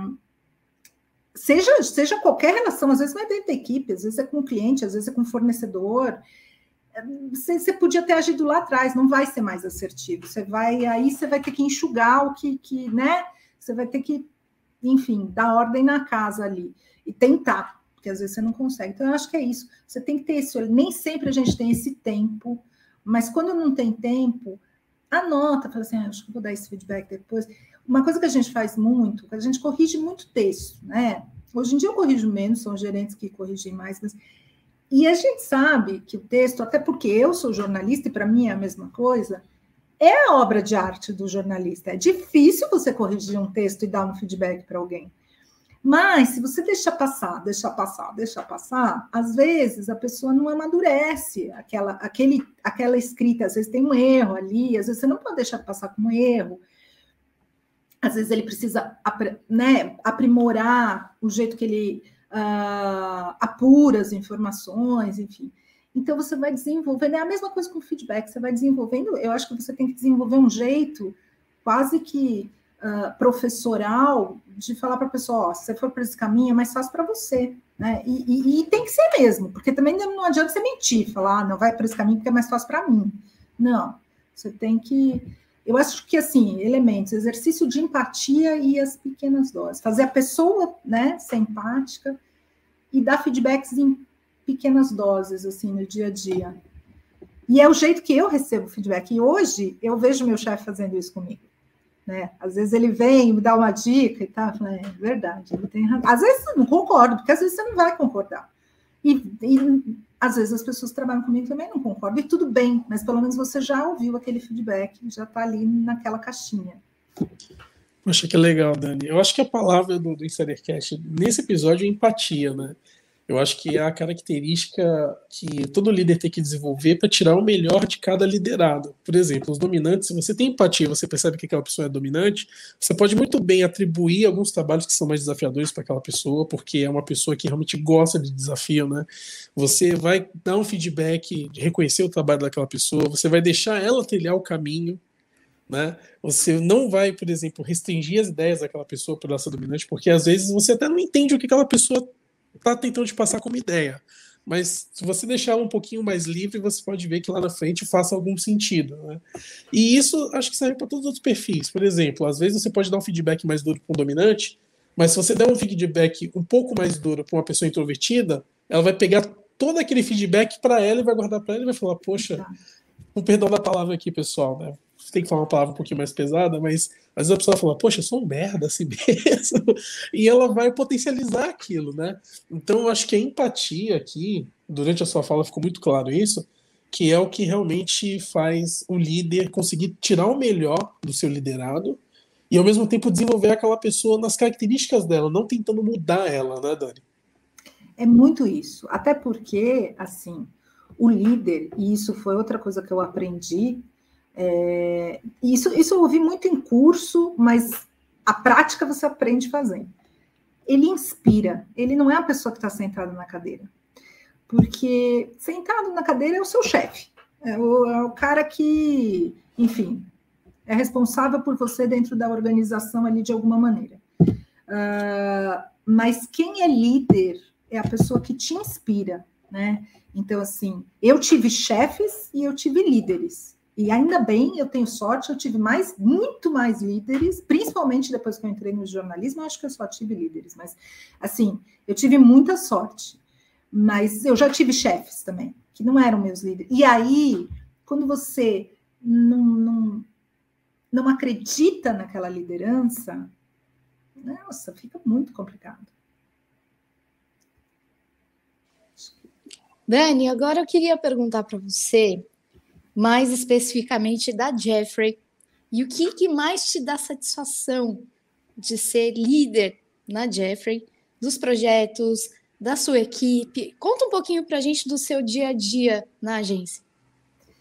seja, seja qualquer relação, às vezes não é dentro da equipe, às vezes é com o cliente, às vezes é com o fornecedor, você, você podia ter agido lá atrás, não vai ser mais assertivo, você vai, aí você vai ter que enxugar o que, que, né, você vai ter que, enfim, dar ordem na casa ali, e tentar, porque às vezes você não consegue. Então, eu acho que é isso, você tem que ter esse, nem sempre a gente tem esse tempo, mas quando não tem tempo, anota, fala assim, ah, acho que eu vou dar esse feedback depois. Uma coisa que a gente faz muito, a gente corrige muito texto, né? Hoje em dia eu corrijo menos, são gerentes que corrigem mais, mas... E a gente sabe que o texto, até porque eu sou jornalista e para mim é a mesma coisa, é a obra de arte do jornalista. É difícil você corrigir um texto e dar um feedback para alguém. Mas se você deixar passar, deixar passar, deixar passar, às vezes a pessoa não amadurece aquela, aquele, aquela escrita, às vezes tem um erro ali, às vezes você não pode deixar passar como erro. Às vezes ele precisa, né, aprimorar o jeito que ele uh, apura as informações, enfim. Então, você vai desenvolvendo, é a mesma coisa com o feedback, você vai desenvolvendo, eu acho que você tem que desenvolver um jeito quase que uh, professoral de falar para a pessoa, ó, se você for por esse caminho, é mais fácil para você, né? E, e, e tem que ser mesmo, porque também não adianta você mentir, falar, ah, não vai por esse caminho porque é mais fácil para mim. Não, você tem que... Eu acho que, assim, elementos, exercício de empatia e as pequenas doses. Fazer a pessoa, né, ser empática e dar feedbacks em pequenas doses, assim, no dia a dia. E é o jeito que eu recebo feedback. E hoje, eu vejo meu chefe fazendo isso comigo, né? Às vezes ele vem me dá uma dica e tal, tá, é verdade, ele tem razão. Às vezes eu não concordo, porque às vezes você não vai concordar. E, e às vezes as pessoas que trabalham comigo também não concordam, e tudo bem, mas pelo menos você já ouviu aquele feedback, já está ali naquela caixinha. Poxa, que legal, Dani. Eu acho que a palavra do, do InsiderCast nesse episódio é empatia, né? Eu acho que é a característica que todo líder tem que desenvolver para tirar o melhor de cada liderado. Por exemplo, os dominantes, se você tem empatia, você percebe que aquela pessoa é dominante, você pode muito bem atribuir alguns trabalhos que são mais desafiadores para aquela pessoa, porque é uma pessoa que realmente gosta de desafio, né? Você vai dar um feedback, de reconhecer o trabalho daquela pessoa, você vai deixar ela trilhar o caminho, né? Você não vai, por exemplo, restringir as ideias daquela pessoa por ela ser dominante, porque às vezes você até não entende o que aquela pessoa está tentando te passar como ideia. Mas se você deixar ela um pouquinho mais livre, você pode ver que lá na frente faça algum sentido, né? E isso acho que serve para todos os outros perfis. Por exemplo, às vezes você pode dar um feedback mais duro para um dominante, mas se você der um feedback um pouco mais duro para uma pessoa introvertida, ela vai pegar todo aquele feedback para ela e vai guardar para ela e vai falar, poxa, com perdão da palavra aqui, pessoal, né? Você tem que falar uma palavra um pouquinho mais pesada, mas às vezes a pessoa fala, poxa, eu sou um merda assim mesmo, e ela vai potencializar aquilo, né? Então eu acho que a empatia aqui, durante a sua fala ficou muito claro isso, que é o que realmente faz o líder conseguir tirar o melhor do seu liderado e ao mesmo tempo desenvolver aquela pessoa nas características dela, não tentando mudar ela, né, Dani? É muito isso, até porque, assim, o líder, e isso foi outra coisa que eu aprendi, É, isso, isso eu ouvi muito em curso, mas a prática você aprende fazendo. Ele inspira, ele não é a pessoa que está sentada na cadeira. Porque sentado na cadeira é o seu chefe, é o, é o cara que, enfim, é responsável por você dentro da organização ali de alguma maneira. Uh, mas quem é líder é a pessoa que te inspira, né? Então, assim, eu tive chefes e eu tive líderes. E ainda bem, eu tenho sorte, eu tive mais, muito mais líderes, principalmente depois que eu entrei no jornalismo, eu acho que eu só tive líderes, mas, assim, eu tive muita sorte. Mas eu já tive chefes também, que não eram meus líderes. E aí, quando você não, não, não acredita naquela liderança, nossa, fica muito complicado. Dani, agora eu queria perguntar para você, mais especificamente da Jeffrey, e o que, que mais te dá satisfação de ser líder na Jeffrey, dos projetos, da sua equipe? Conta um pouquinho para a gente do seu dia a dia na agência.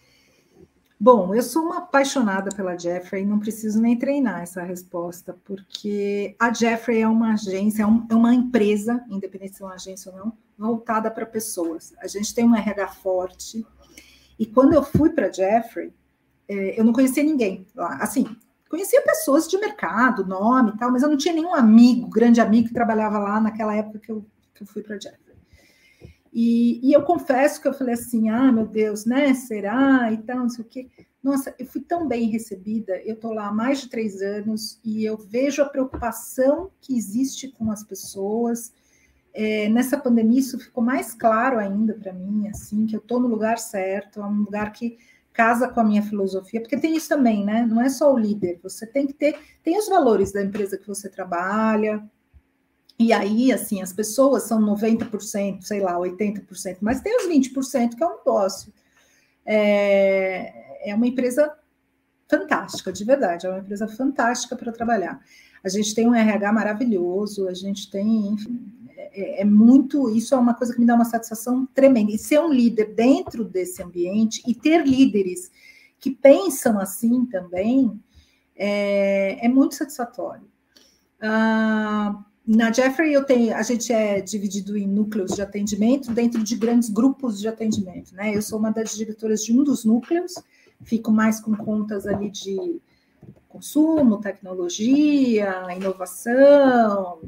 Bom, eu sou uma apaixonada pela Jeffrey, não preciso nem treinar essa resposta, porque a Jeffrey é uma agência, é, um, é uma empresa, independente se é uma agência ou não, voltada para pessoas. A gente tem um R H forte, e quando eu fui para a Jeffrey, é, eu não conhecia ninguém lá. Assim, conhecia pessoas de mercado, nome e tal, mas eu não tinha nenhum amigo, grande amigo, que trabalhava lá naquela época que eu, que eu fui para a Jeffrey. E, e eu confesso que eu falei assim, ah, meu Deus, né, será? E tal, não sei o quê. Nossa, eu fui tão bem recebida, eu estou lá há mais de três anos e eu vejo a preocupação que existe com as pessoas. É, nessa pandemia isso ficou mais claro ainda para mim, assim, que eu estou no lugar certo, é um lugar que casa com a minha filosofia, porque tem isso também, né? Não é só o líder, você tem que ter, tem os valores da empresa que você trabalha. E aí, assim, as pessoas são noventa por cento, sei lá, oitenta por cento, mas tem os vinte por cento que é um negócio. É, é uma empresa fantástica, de verdade, é uma empresa fantástica para trabalhar. A gente tem um R H maravilhoso, a gente tem, enfim, é, é muito, isso é uma coisa que me dá uma satisfação tremenda. E ser um líder dentro desse ambiente e ter líderes que pensam assim também é, é muito satisfatório. Ah, Na Jeffrey, eu tenho, a gente é dividido em núcleos de atendimento dentro de grandes grupos de atendimento, né? Eu sou uma das diretoras de um dos núcleos, fico mais com contas ali de consumo, tecnologia, inovação,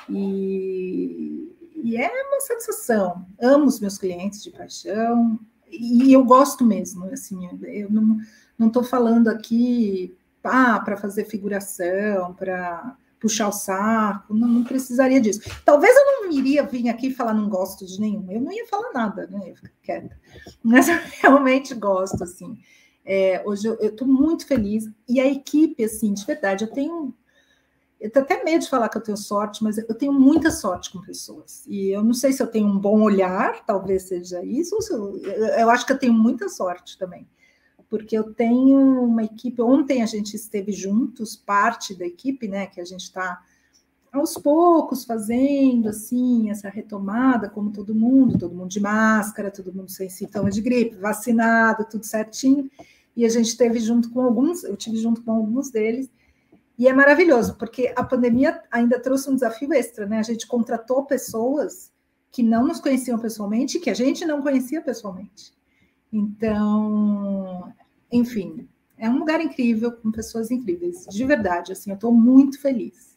e, e é uma satisfação. Amo os meus clientes de paixão, e eu gosto mesmo, assim, eu não estou falando aqui ah, para fazer figuração, para puxar o saco, não, não precisaria disso. Talvez eu não iria vir aqui e falar não gosto de nenhum, eu não ia falar nada, né? Eu ia ficar quieta. Mas eu realmente gosto, assim. É, hoje eu estou muito feliz, e a equipe, assim, de verdade, eu tenho... Eu tenho até medo de falar que eu tenho sorte, mas eu tenho muita sorte com pessoas. E eu não sei se eu tenho um bom olhar, talvez seja isso, ou se eu, eu acho que eu tenho muita sorte também. Porque eu tenho uma equipe, ontem a gente esteve juntos, parte da equipe, né, que a gente está aos poucos fazendo, assim, essa retomada, como todo mundo, todo mundo de máscara, todo mundo sem sintoma de gripe, vacinado, tudo certinho, e a gente esteve junto com alguns, eu tive junto com alguns deles, e é maravilhoso, porque a pandemia ainda trouxe um desafio extra, né, a gente contratou pessoas que não nos conheciam pessoalmente, que a gente não conhecia pessoalmente. Então, enfim, é um lugar incrível, com pessoas incríveis, de verdade, assim, eu estou muito feliz.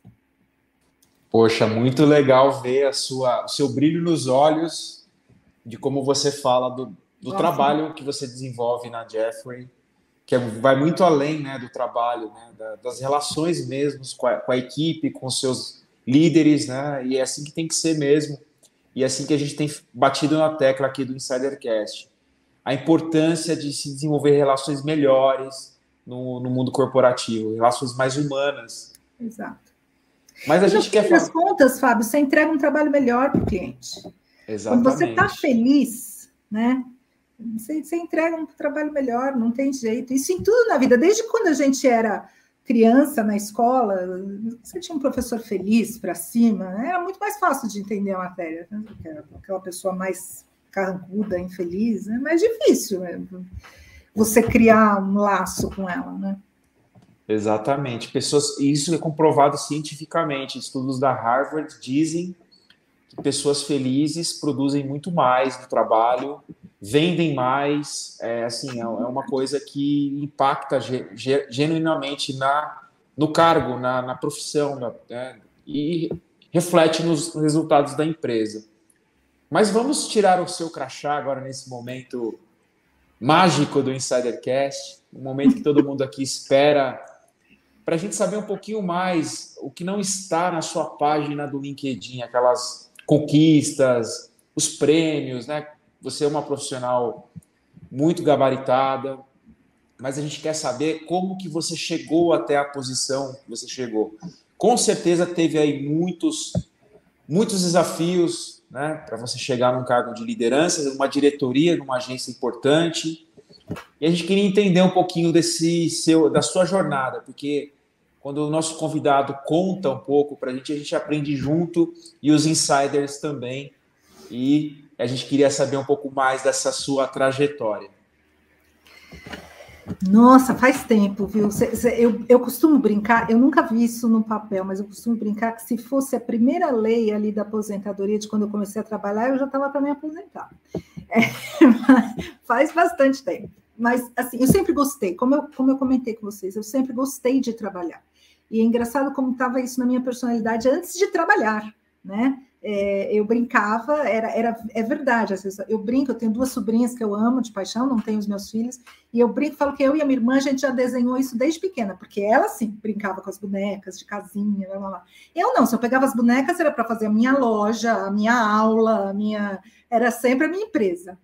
Poxa, muito legal ver a sua, o seu brilho nos olhos de como você fala do, do trabalho que você desenvolve na Jeffrey, que vai muito além, né, do trabalho, né, da, das relações mesmo com a, com a equipe, com os seus líderes, né, e é assim que tem que ser mesmo, e é assim que a gente tem batido na tecla aqui do InsiderCast. A importância de se desenvolver relações melhores no, no mundo corporativo, relações mais humanas. Exato. Mas a e gente quer falar... das contas, Fábio, você entrega um trabalho melhor para o cliente. Exatamente. Quando você está feliz, né? Você, você entrega um trabalho melhor, não tem jeito. Isso em tudo na vida. Desde quando a gente era criança na escola, você tinha um professor feliz para cima, era muito mais fácil de entender a matéria. Né? Aquela pessoa mais carrancuda, infeliz, é mais difícil né? você criar um laço com ela, né? Exatamente. Pessoas, isso é comprovado cientificamente. Estudos da Harvard dizem que pessoas felizes produzem muito mais no trabalho, vendem mais, é, assim, é uma coisa que impacta genuinamente na, no cargo, na, na profissão, na, né? E reflete nos resultados da empresa. Mas vamos tirar o seu crachá agora nesse momento mágico do InsiderCast, um momento que todo mundo aqui espera, para a gente saber um pouquinho mais o que não está na sua página do LinkedIn, aquelas conquistas, os prêmios, né? Você é uma profissional muito gabaritada, mas a gente quer saber como que você chegou até a posição que você chegou. Com certeza teve aí muitos, muitos desafios, né, para você chegar num cargo de liderança, numa diretoria, numa agência importante. E a gente queria entender um pouquinho desse seu, da sua jornada, porque quando o nosso convidado conta um pouco para a gente, a gente aprende junto e os insiders também. E a gente queria saber um pouco mais dessa sua trajetória. Nossa, faz tempo, viu? Cê, cê, eu, eu costumo brincar, eu nunca vi isso no papel, mas eu costumo brincar que se fosse a primeira lei ali da aposentadoria, de quando eu comecei a trabalhar, eu já estava para me aposentar. É, faz bastante tempo. Mas, assim, eu sempre gostei, como eu, como eu comentei com vocês, eu sempre gostei de trabalhar. E é engraçado como estava isso na minha personalidade antes de trabalhar, né? É, eu brincava, era, era, é verdade, eu brinco, eu tenho duas sobrinhas que eu amo de paixão, não tenho os meus filhos, e eu brinco, falo que eu e a minha irmã, a gente já desenhou isso desde pequena, porque ela, sim, brincava com as bonecas de casinha, blá, blá, blá. Eu não, se eu pegava as bonecas, era para fazer a minha loja, a minha aula, a minha... era sempre a minha empresa.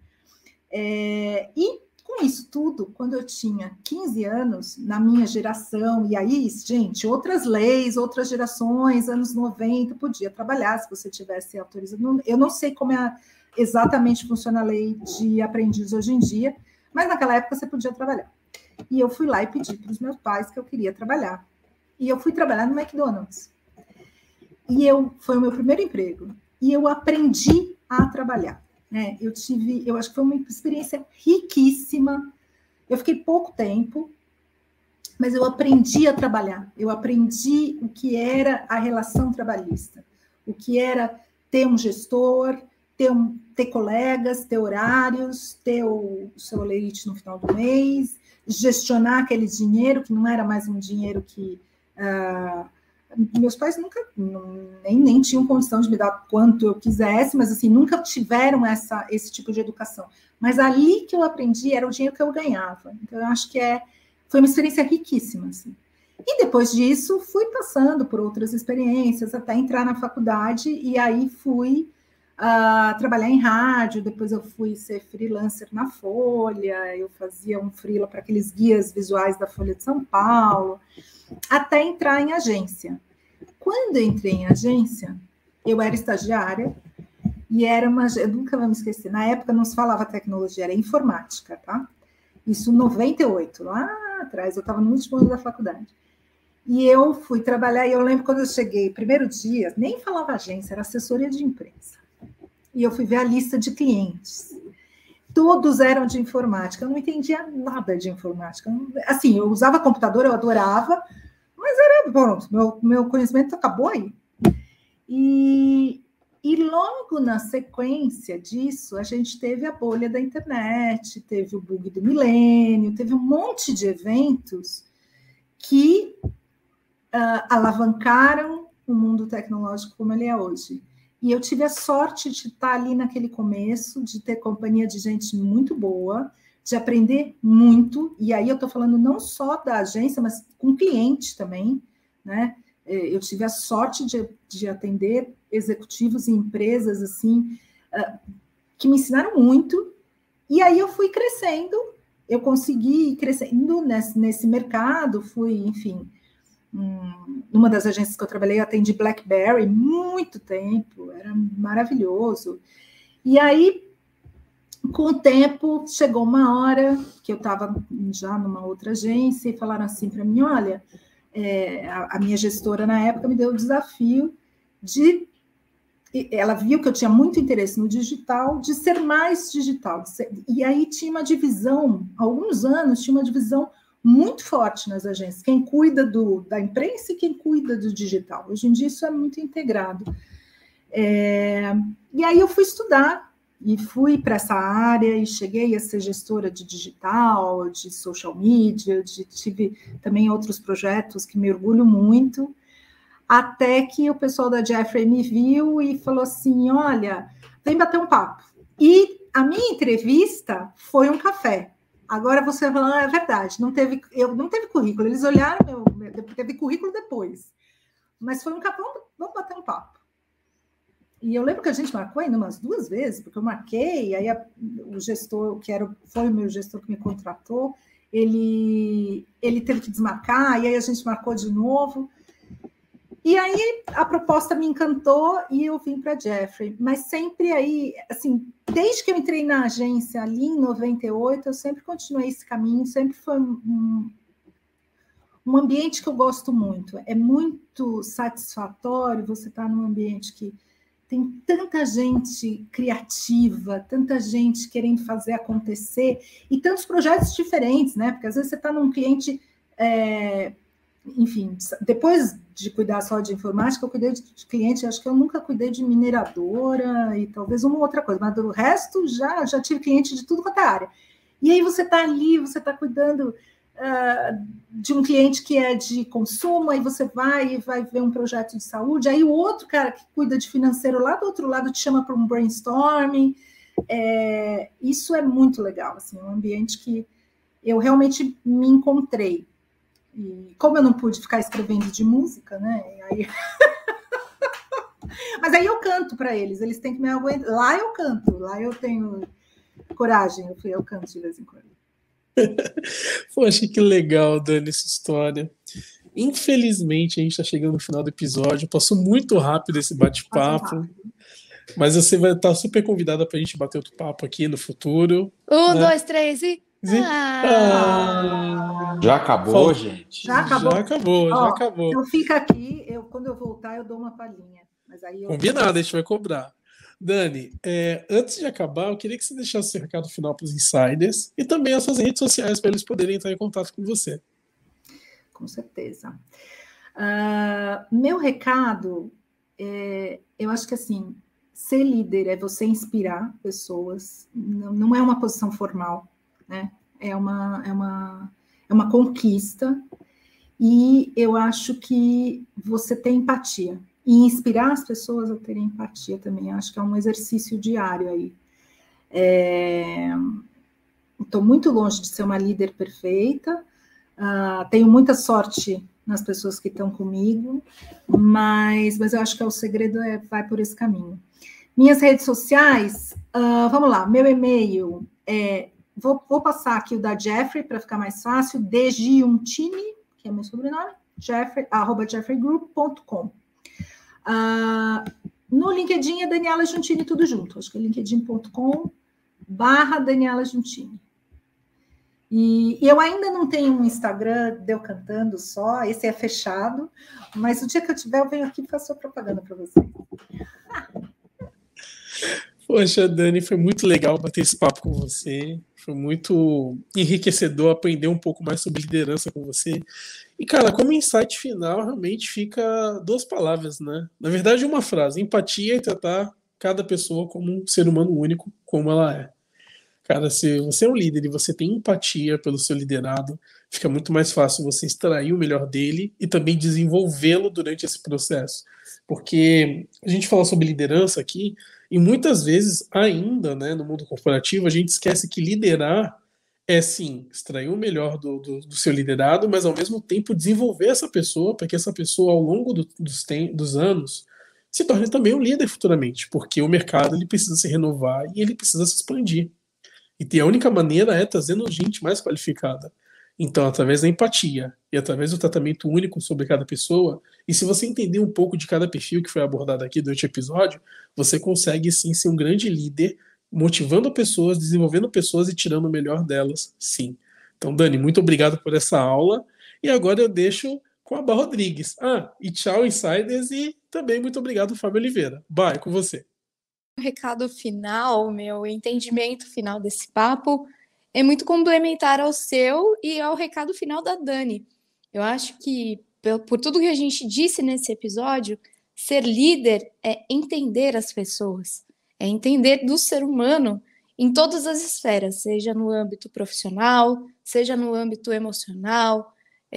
É, e com isso tudo, quando eu tinha quinze anos, na minha geração, e aí, gente, outras leis, outras gerações, anos noventa, podia trabalhar se você tivesse autorização. Eu não sei como é exatamente funciona a lei de aprendiz hoje em dia, mas naquela época você podia trabalhar. E eu fui lá e pedi para os meus pais que eu queria trabalhar. E eu fui trabalhar no McDonald's. E eu, foi o meu primeiro emprego. E eu aprendi a trabalhar. É, eu tive, eu acho que foi uma experiência riquíssima. Eu fiquei pouco tempo, mas eu aprendi a trabalhar. Eu aprendi o que era a relação trabalhista, o que era ter um gestor, ter, um, ter colegas, ter horários, ter o, o seu leite no final do mês, gestionar aquele dinheiro, que não era mais um dinheiro que... Uh, meus pais nunca, não, nem, nem tinham condição de me dar quanto eu quisesse, mas assim, nunca tiveram essa, esse tipo de educação. Mas ali que eu aprendi era o dinheiro que eu ganhava. Então, eu acho que é, foi uma experiência riquíssima. Assim. E depois disso, fui passando por outras experiências, até entrar na faculdade, e aí fui uh, trabalhar em rádio, depois eu fui ser freelancer na Folha, eu fazia um freela para aqueles guias visuais da Folha de São Paulo, até entrar em agência. Quando eu entrei em agência, eu era estagiária e era uma... Eu nunca vou me esquecer, na época não se falava tecnologia, era informática, tá? Isso em noventa e oito, lá atrás, eu estava no último ano da faculdade. E eu fui trabalhar, e eu lembro quando eu cheguei, primeiro dia, nem falava agência, era assessoria de imprensa. E eu fui ver a lista de clientes. Todos eram de informática, eu não entendia nada de informática. Assim, eu usava computador, eu adorava, mas era, bom, meu, meu conhecimento acabou aí. E, e logo na sequência disso, a gente teve a bolha da internet, teve o bug do milênio, teve um monte de eventos que uh, alavancaram o mundo tecnológico como ele é hoje. E eu tive a sorte de estar ali naquele começo, de ter companhia de gente muito boa, de aprender muito, e aí eu estou falando não só da agência, mas com cliente também, né? Eu tive a sorte de, de atender executivos e empresas, assim, que me ensinaram muito, e aí eu fui crescendo, eu consegui ir crescendo nesse, nesse mercado, fui, enfim... Hum, numa das agências que eu trabalhei, eu atendi BlackBerry muito tempo, era maravilhoso. E aí, com o tempo, chegou uma hora que eu estava já numa outra agência e falaram assim para mim, olha, é, a, a minha gestora na época me deu o desafio de... Ela viu que eu tinha muito interesse no digital, de ser mais digital. De ser, e aí tinha uma divisão, há alguns anos, tinha uma divisão muito forte nas agências, quem cuida do, da imprensa e quem cuida do digital. Hoje em dia isso é muito integrado. É, e aí eu fui estudar, e fui para essa área, e cheguei a ser gestora de digital, de social media, de, tive também outros projetos que me orgulho muito, até que o pessoal da Jeffrey me viu e falou assim, olha, vem bater um papo. E a minha entrevista foi um café. Agora você vai falar, é verdade, não teve, eu, não teve currículo, eles olharam, meu, teve currículo depois, mas foi um café, vamos, vamos bater um papo. E eu lembro que a gente marcou ainda umas duas vezes, porque eu marquei, aí a, o gestor, que era, foi o meu gestor que me contratou, ele, ele teve que desmarcar, e aí a gente marcou de novo. E aí a proposta me encantou e eu vim para a Jeffrey. Mas sempre aí, assim, desde que eu entrei na agência ali em noventa e oito, eu sempre continuei esse caminho, sempre foi um, um ambiente que eu gosto muito. É muito satisfatório você estar num ambiente que, tem tanta gente criativa, tanta gente querendo fazer acontecer, e tantos projetos diferentes, né? Porque às vezes você está num cliente, é, enfim, depois de cuidar só de informática, eu cuidei de cliente, acho que eu nunca cuidei de mineradora e talvez uma outra coisa, mas do resto já, já tive cliente de tudo quanto é área. E aí você está ali, você está cuidando uh, de um cliente que é de consumo, aí você vai e vai ver um projeto de saúde, aí o outro cara que cuida de financeiro lá do outro lado te chama para um brainstorming. É, isso é muito legal, assim, um ambiente que eu realmente me encontrei. E como eu não pude ficar escrevendo de música, né? Aí... Mas aí eu canto para eles, eles têm que me aguentar. Lá eu canto, lá eu tenho coragem, eu, eu canto de vez em quando. Poxa, que legal, Dani, essa história. Infelizmente, a gente está chegando no final do episódio. Passou muito rápido esse bate-papo. Mas você vai estar super convidada para a gente bater outro papo aqui no futuro. Um, né? dois, três e... Ah. Já acabou, Fal... gente? Já acabou. Já acabou, Ó, já acabou. Eu fico aqui, eu, quando eu voltar, eu dou uma palhinha. Mas aí eu... Combinado, a gente vai cobrar. Dani, é, antes de acabar, eu queria que você deixasse o recado final para os insiders e também as suas redes sociais para eles poderem entrar em contato com você. Com certeza. Uh, meu recado, é, eu acho que assim, ser líder é você inspirar pessoas, não, não é uma posição formal, né? É uma, é uma, é uma conquista, e eu acho que você tem empatia. E inspirar as pessoas a terem empatia também, acho que é um exercício diário aí. Estou é... muito longe de ser uma líder perfeita, uh, tenho muita sorte nas pessoas que estão comigo, mas, mas eu acho que é o segredo é, vai por esse caminho. Minhas redes sociais, uh, vamos lá, meu e-mail é, vou, vou passar aqui o da Jeffrey para ficar mais fácil, dgiuntini, que é meu sobrenome, Jeffrey, arroba jeffrey group ponto com. Uh, no LinkedIn é Daniela Giuntini, tudo junto. Acho que é linkedin ponto com barra Daniela Giuntini. E, e eu ainda não tenho um Instagram de eu cantando só, esse é fechado, mas o dia que eu tiver, eu venho aqui e faço a propaganda para você. Poxa, Dani, foi muito legal bater esse papo com você. Foi muito enriquecedor aprender um pouco mais sobre liderança com você. E, cara, como insight final, realmente fica duas palavras, né? Na verdade, uma frase: empatia e tratar cada pessoa como um ser humano único, como ela é. Cara, se você é um líder e você tem empatia pelo seu liderado, fica muito mais fácil você extrair o melhor dele e também desenvolvê-lo durante esse processo. Porque a gente fala sobre liderança aqui, e muitas vezes ainda, né, no mundo corporativo, a gente esquece que liderar é, sim, extrair o melhor do, do, do seu liderado, mas ao mesmo tempo desenvolver essa pessoa para que essa pessoa, ao longo do, dos, tem, dos anos, se torne também um líder futuramente, porque o mercado ele precisa se renovar e ele precisa se expandir. E a única maneira é trazendo gente mais qualificada. Então, através da empatia e através do tratamento único sobre cada pessoa, e se você entender um pouco de cada perfil que foi abordado aqui durante o episódio, você consegue sim ser um grande líder, motivando pessoas, desenvolvendo pessoas e tirando o melhor delas, sim. Então, Dani, muito obrigado por essa aula, e agora eu deixo com a Bá Rodrigues. Ah, e tchau, insiders, e também muito obrigado, Fábio Oliveira. Bye, com você. O recado final, meu entendimento final desse papo é muito complementar ao seu e ao recado final da Dani. Eu acho que, por tudo que a gente disse nesse episódio, ser líder é entender as pessoas, é entender do ser humano em todas as esferas, seja no âmbito profissional, seja no âmbito emocional,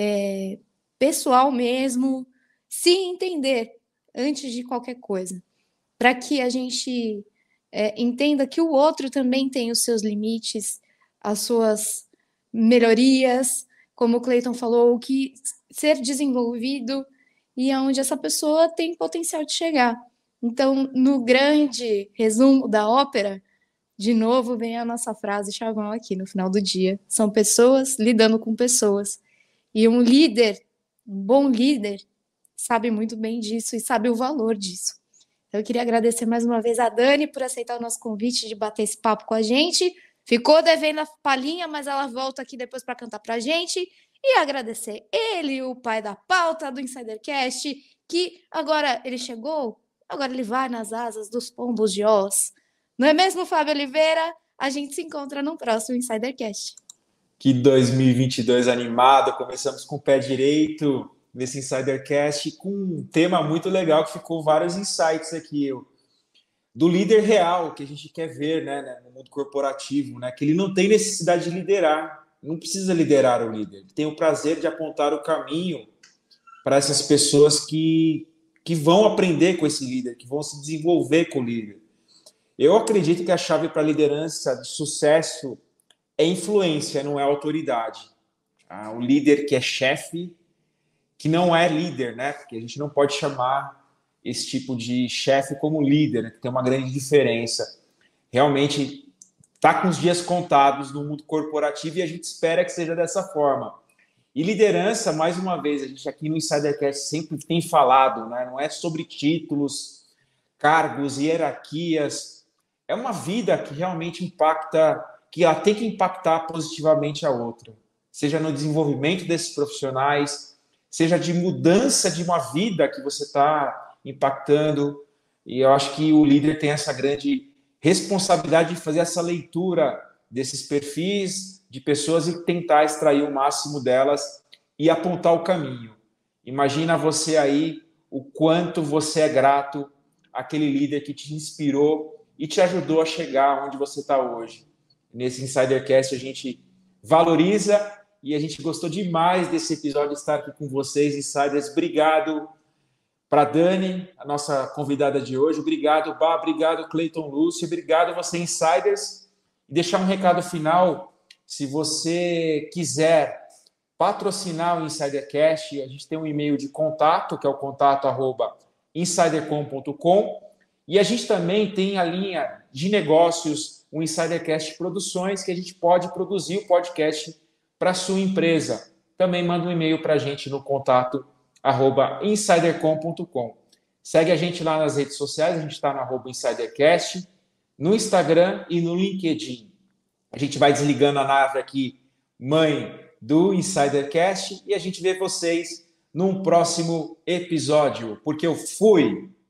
é, pessoal mesmo, se entender antes de qualquer coisa, para que a gente é, entenda que o outro também tem os seus limites, as suas melhorias, como o Clayton falou, que ser desenvolvido e aonde essa pessoa tem potencial de chegar. Então, no grande resumo da ópera, de novo vem a nossa frase chavão aqui no final do dia. São pessoas lidando com pessoas. E um líder, um bom líder, sabe muito bem disso e sabe o valor disso. Eu queria agradecer mais uma vez a Dani por aceitar o nosso convite de bater esse papo com a gente. Ficou devendo a palhinha, mas ela volta aqui depois para cantar para a gente. E agradecer ele, o pai da pauta do InsiderCast, que agora ele chegou agora ele vai nas asas dos pombos de Oz. Não é mesmo, Fábio Oliveira? A gente se encontra no próximo InsiderCast. Que dois mil e vinte e dois animado, começamos com o pé direito nesse InsiderCast, com um tema muito legal que ficou vários insights aqui, eu, do líder real, que a gente quer ver, né, no mundo corporativo, né, que ele não tem necessidade de liderar, não precisa liderar o líder, ele tem o prazer de apontar o caminho para essas pessoas que, que vão aprender com esse líder, que vão se desenvolver com o líder. Eu acredito que a chave para a liderança de sucesso é influência, não é autoridade. Ah, o líder que é chefe, que não é líder, né? Porque a gente não pode chamar esse tipo de chefe como líder, né? Que tem uma grande diferença. Realmente está com os dias contados no mundo corporativo e a gente espera que seja dessa forma. E liderança, mais uma vez, a gente aqui no InsiderCast sempre tem falado, né? Não é sobre títulos, cargos, hierarquias. É uma vida que realmente impacta, que ela tem que impactar positivamente a outra, seja no desenvolvimento desses profissionais, seja de mudança de uma vida que você está impactando. E eu acho que o líder tem essa grande responsabilidade de fazer essa leitura desses perfis de pessoas e tentar extrair o máximo delas e apontar o caminho. Imagina você aí o quanto você é grato àquele líder que te inspirou e te ajudou a chegar onde você está hoje. Nesse InsiderCast a gente valoriza e a gente gostou demais desse episódio, estar aqui com vocês, Insiders. Obrigado para Dani, a nossa convidada de hoje. Obrigado, Bá. Obrigado, Cleiton Lúcio. Obrigado você, Insiders. E deixar um recado final, se você quiser patrocinar o InsiderCast, a gente tem um e-mail de contato, que é o contato arroba insidercom ponto com. E a gente também tem a linha de negócios, o InsiderCast Produções, que a gente pode produzir o podcast para a sua empresa. Também manda um e-mail para a gente no contato arroba insidercom ponto com. Segue a gente lá nas redes sociais, a gente está no arroba InsiderCast, no Instagram e no LinkedIn. A gente vai desligando a nave aqui, mãe do InsiderCast, e a gente vê vocês num próximo episódio, porque eu fui!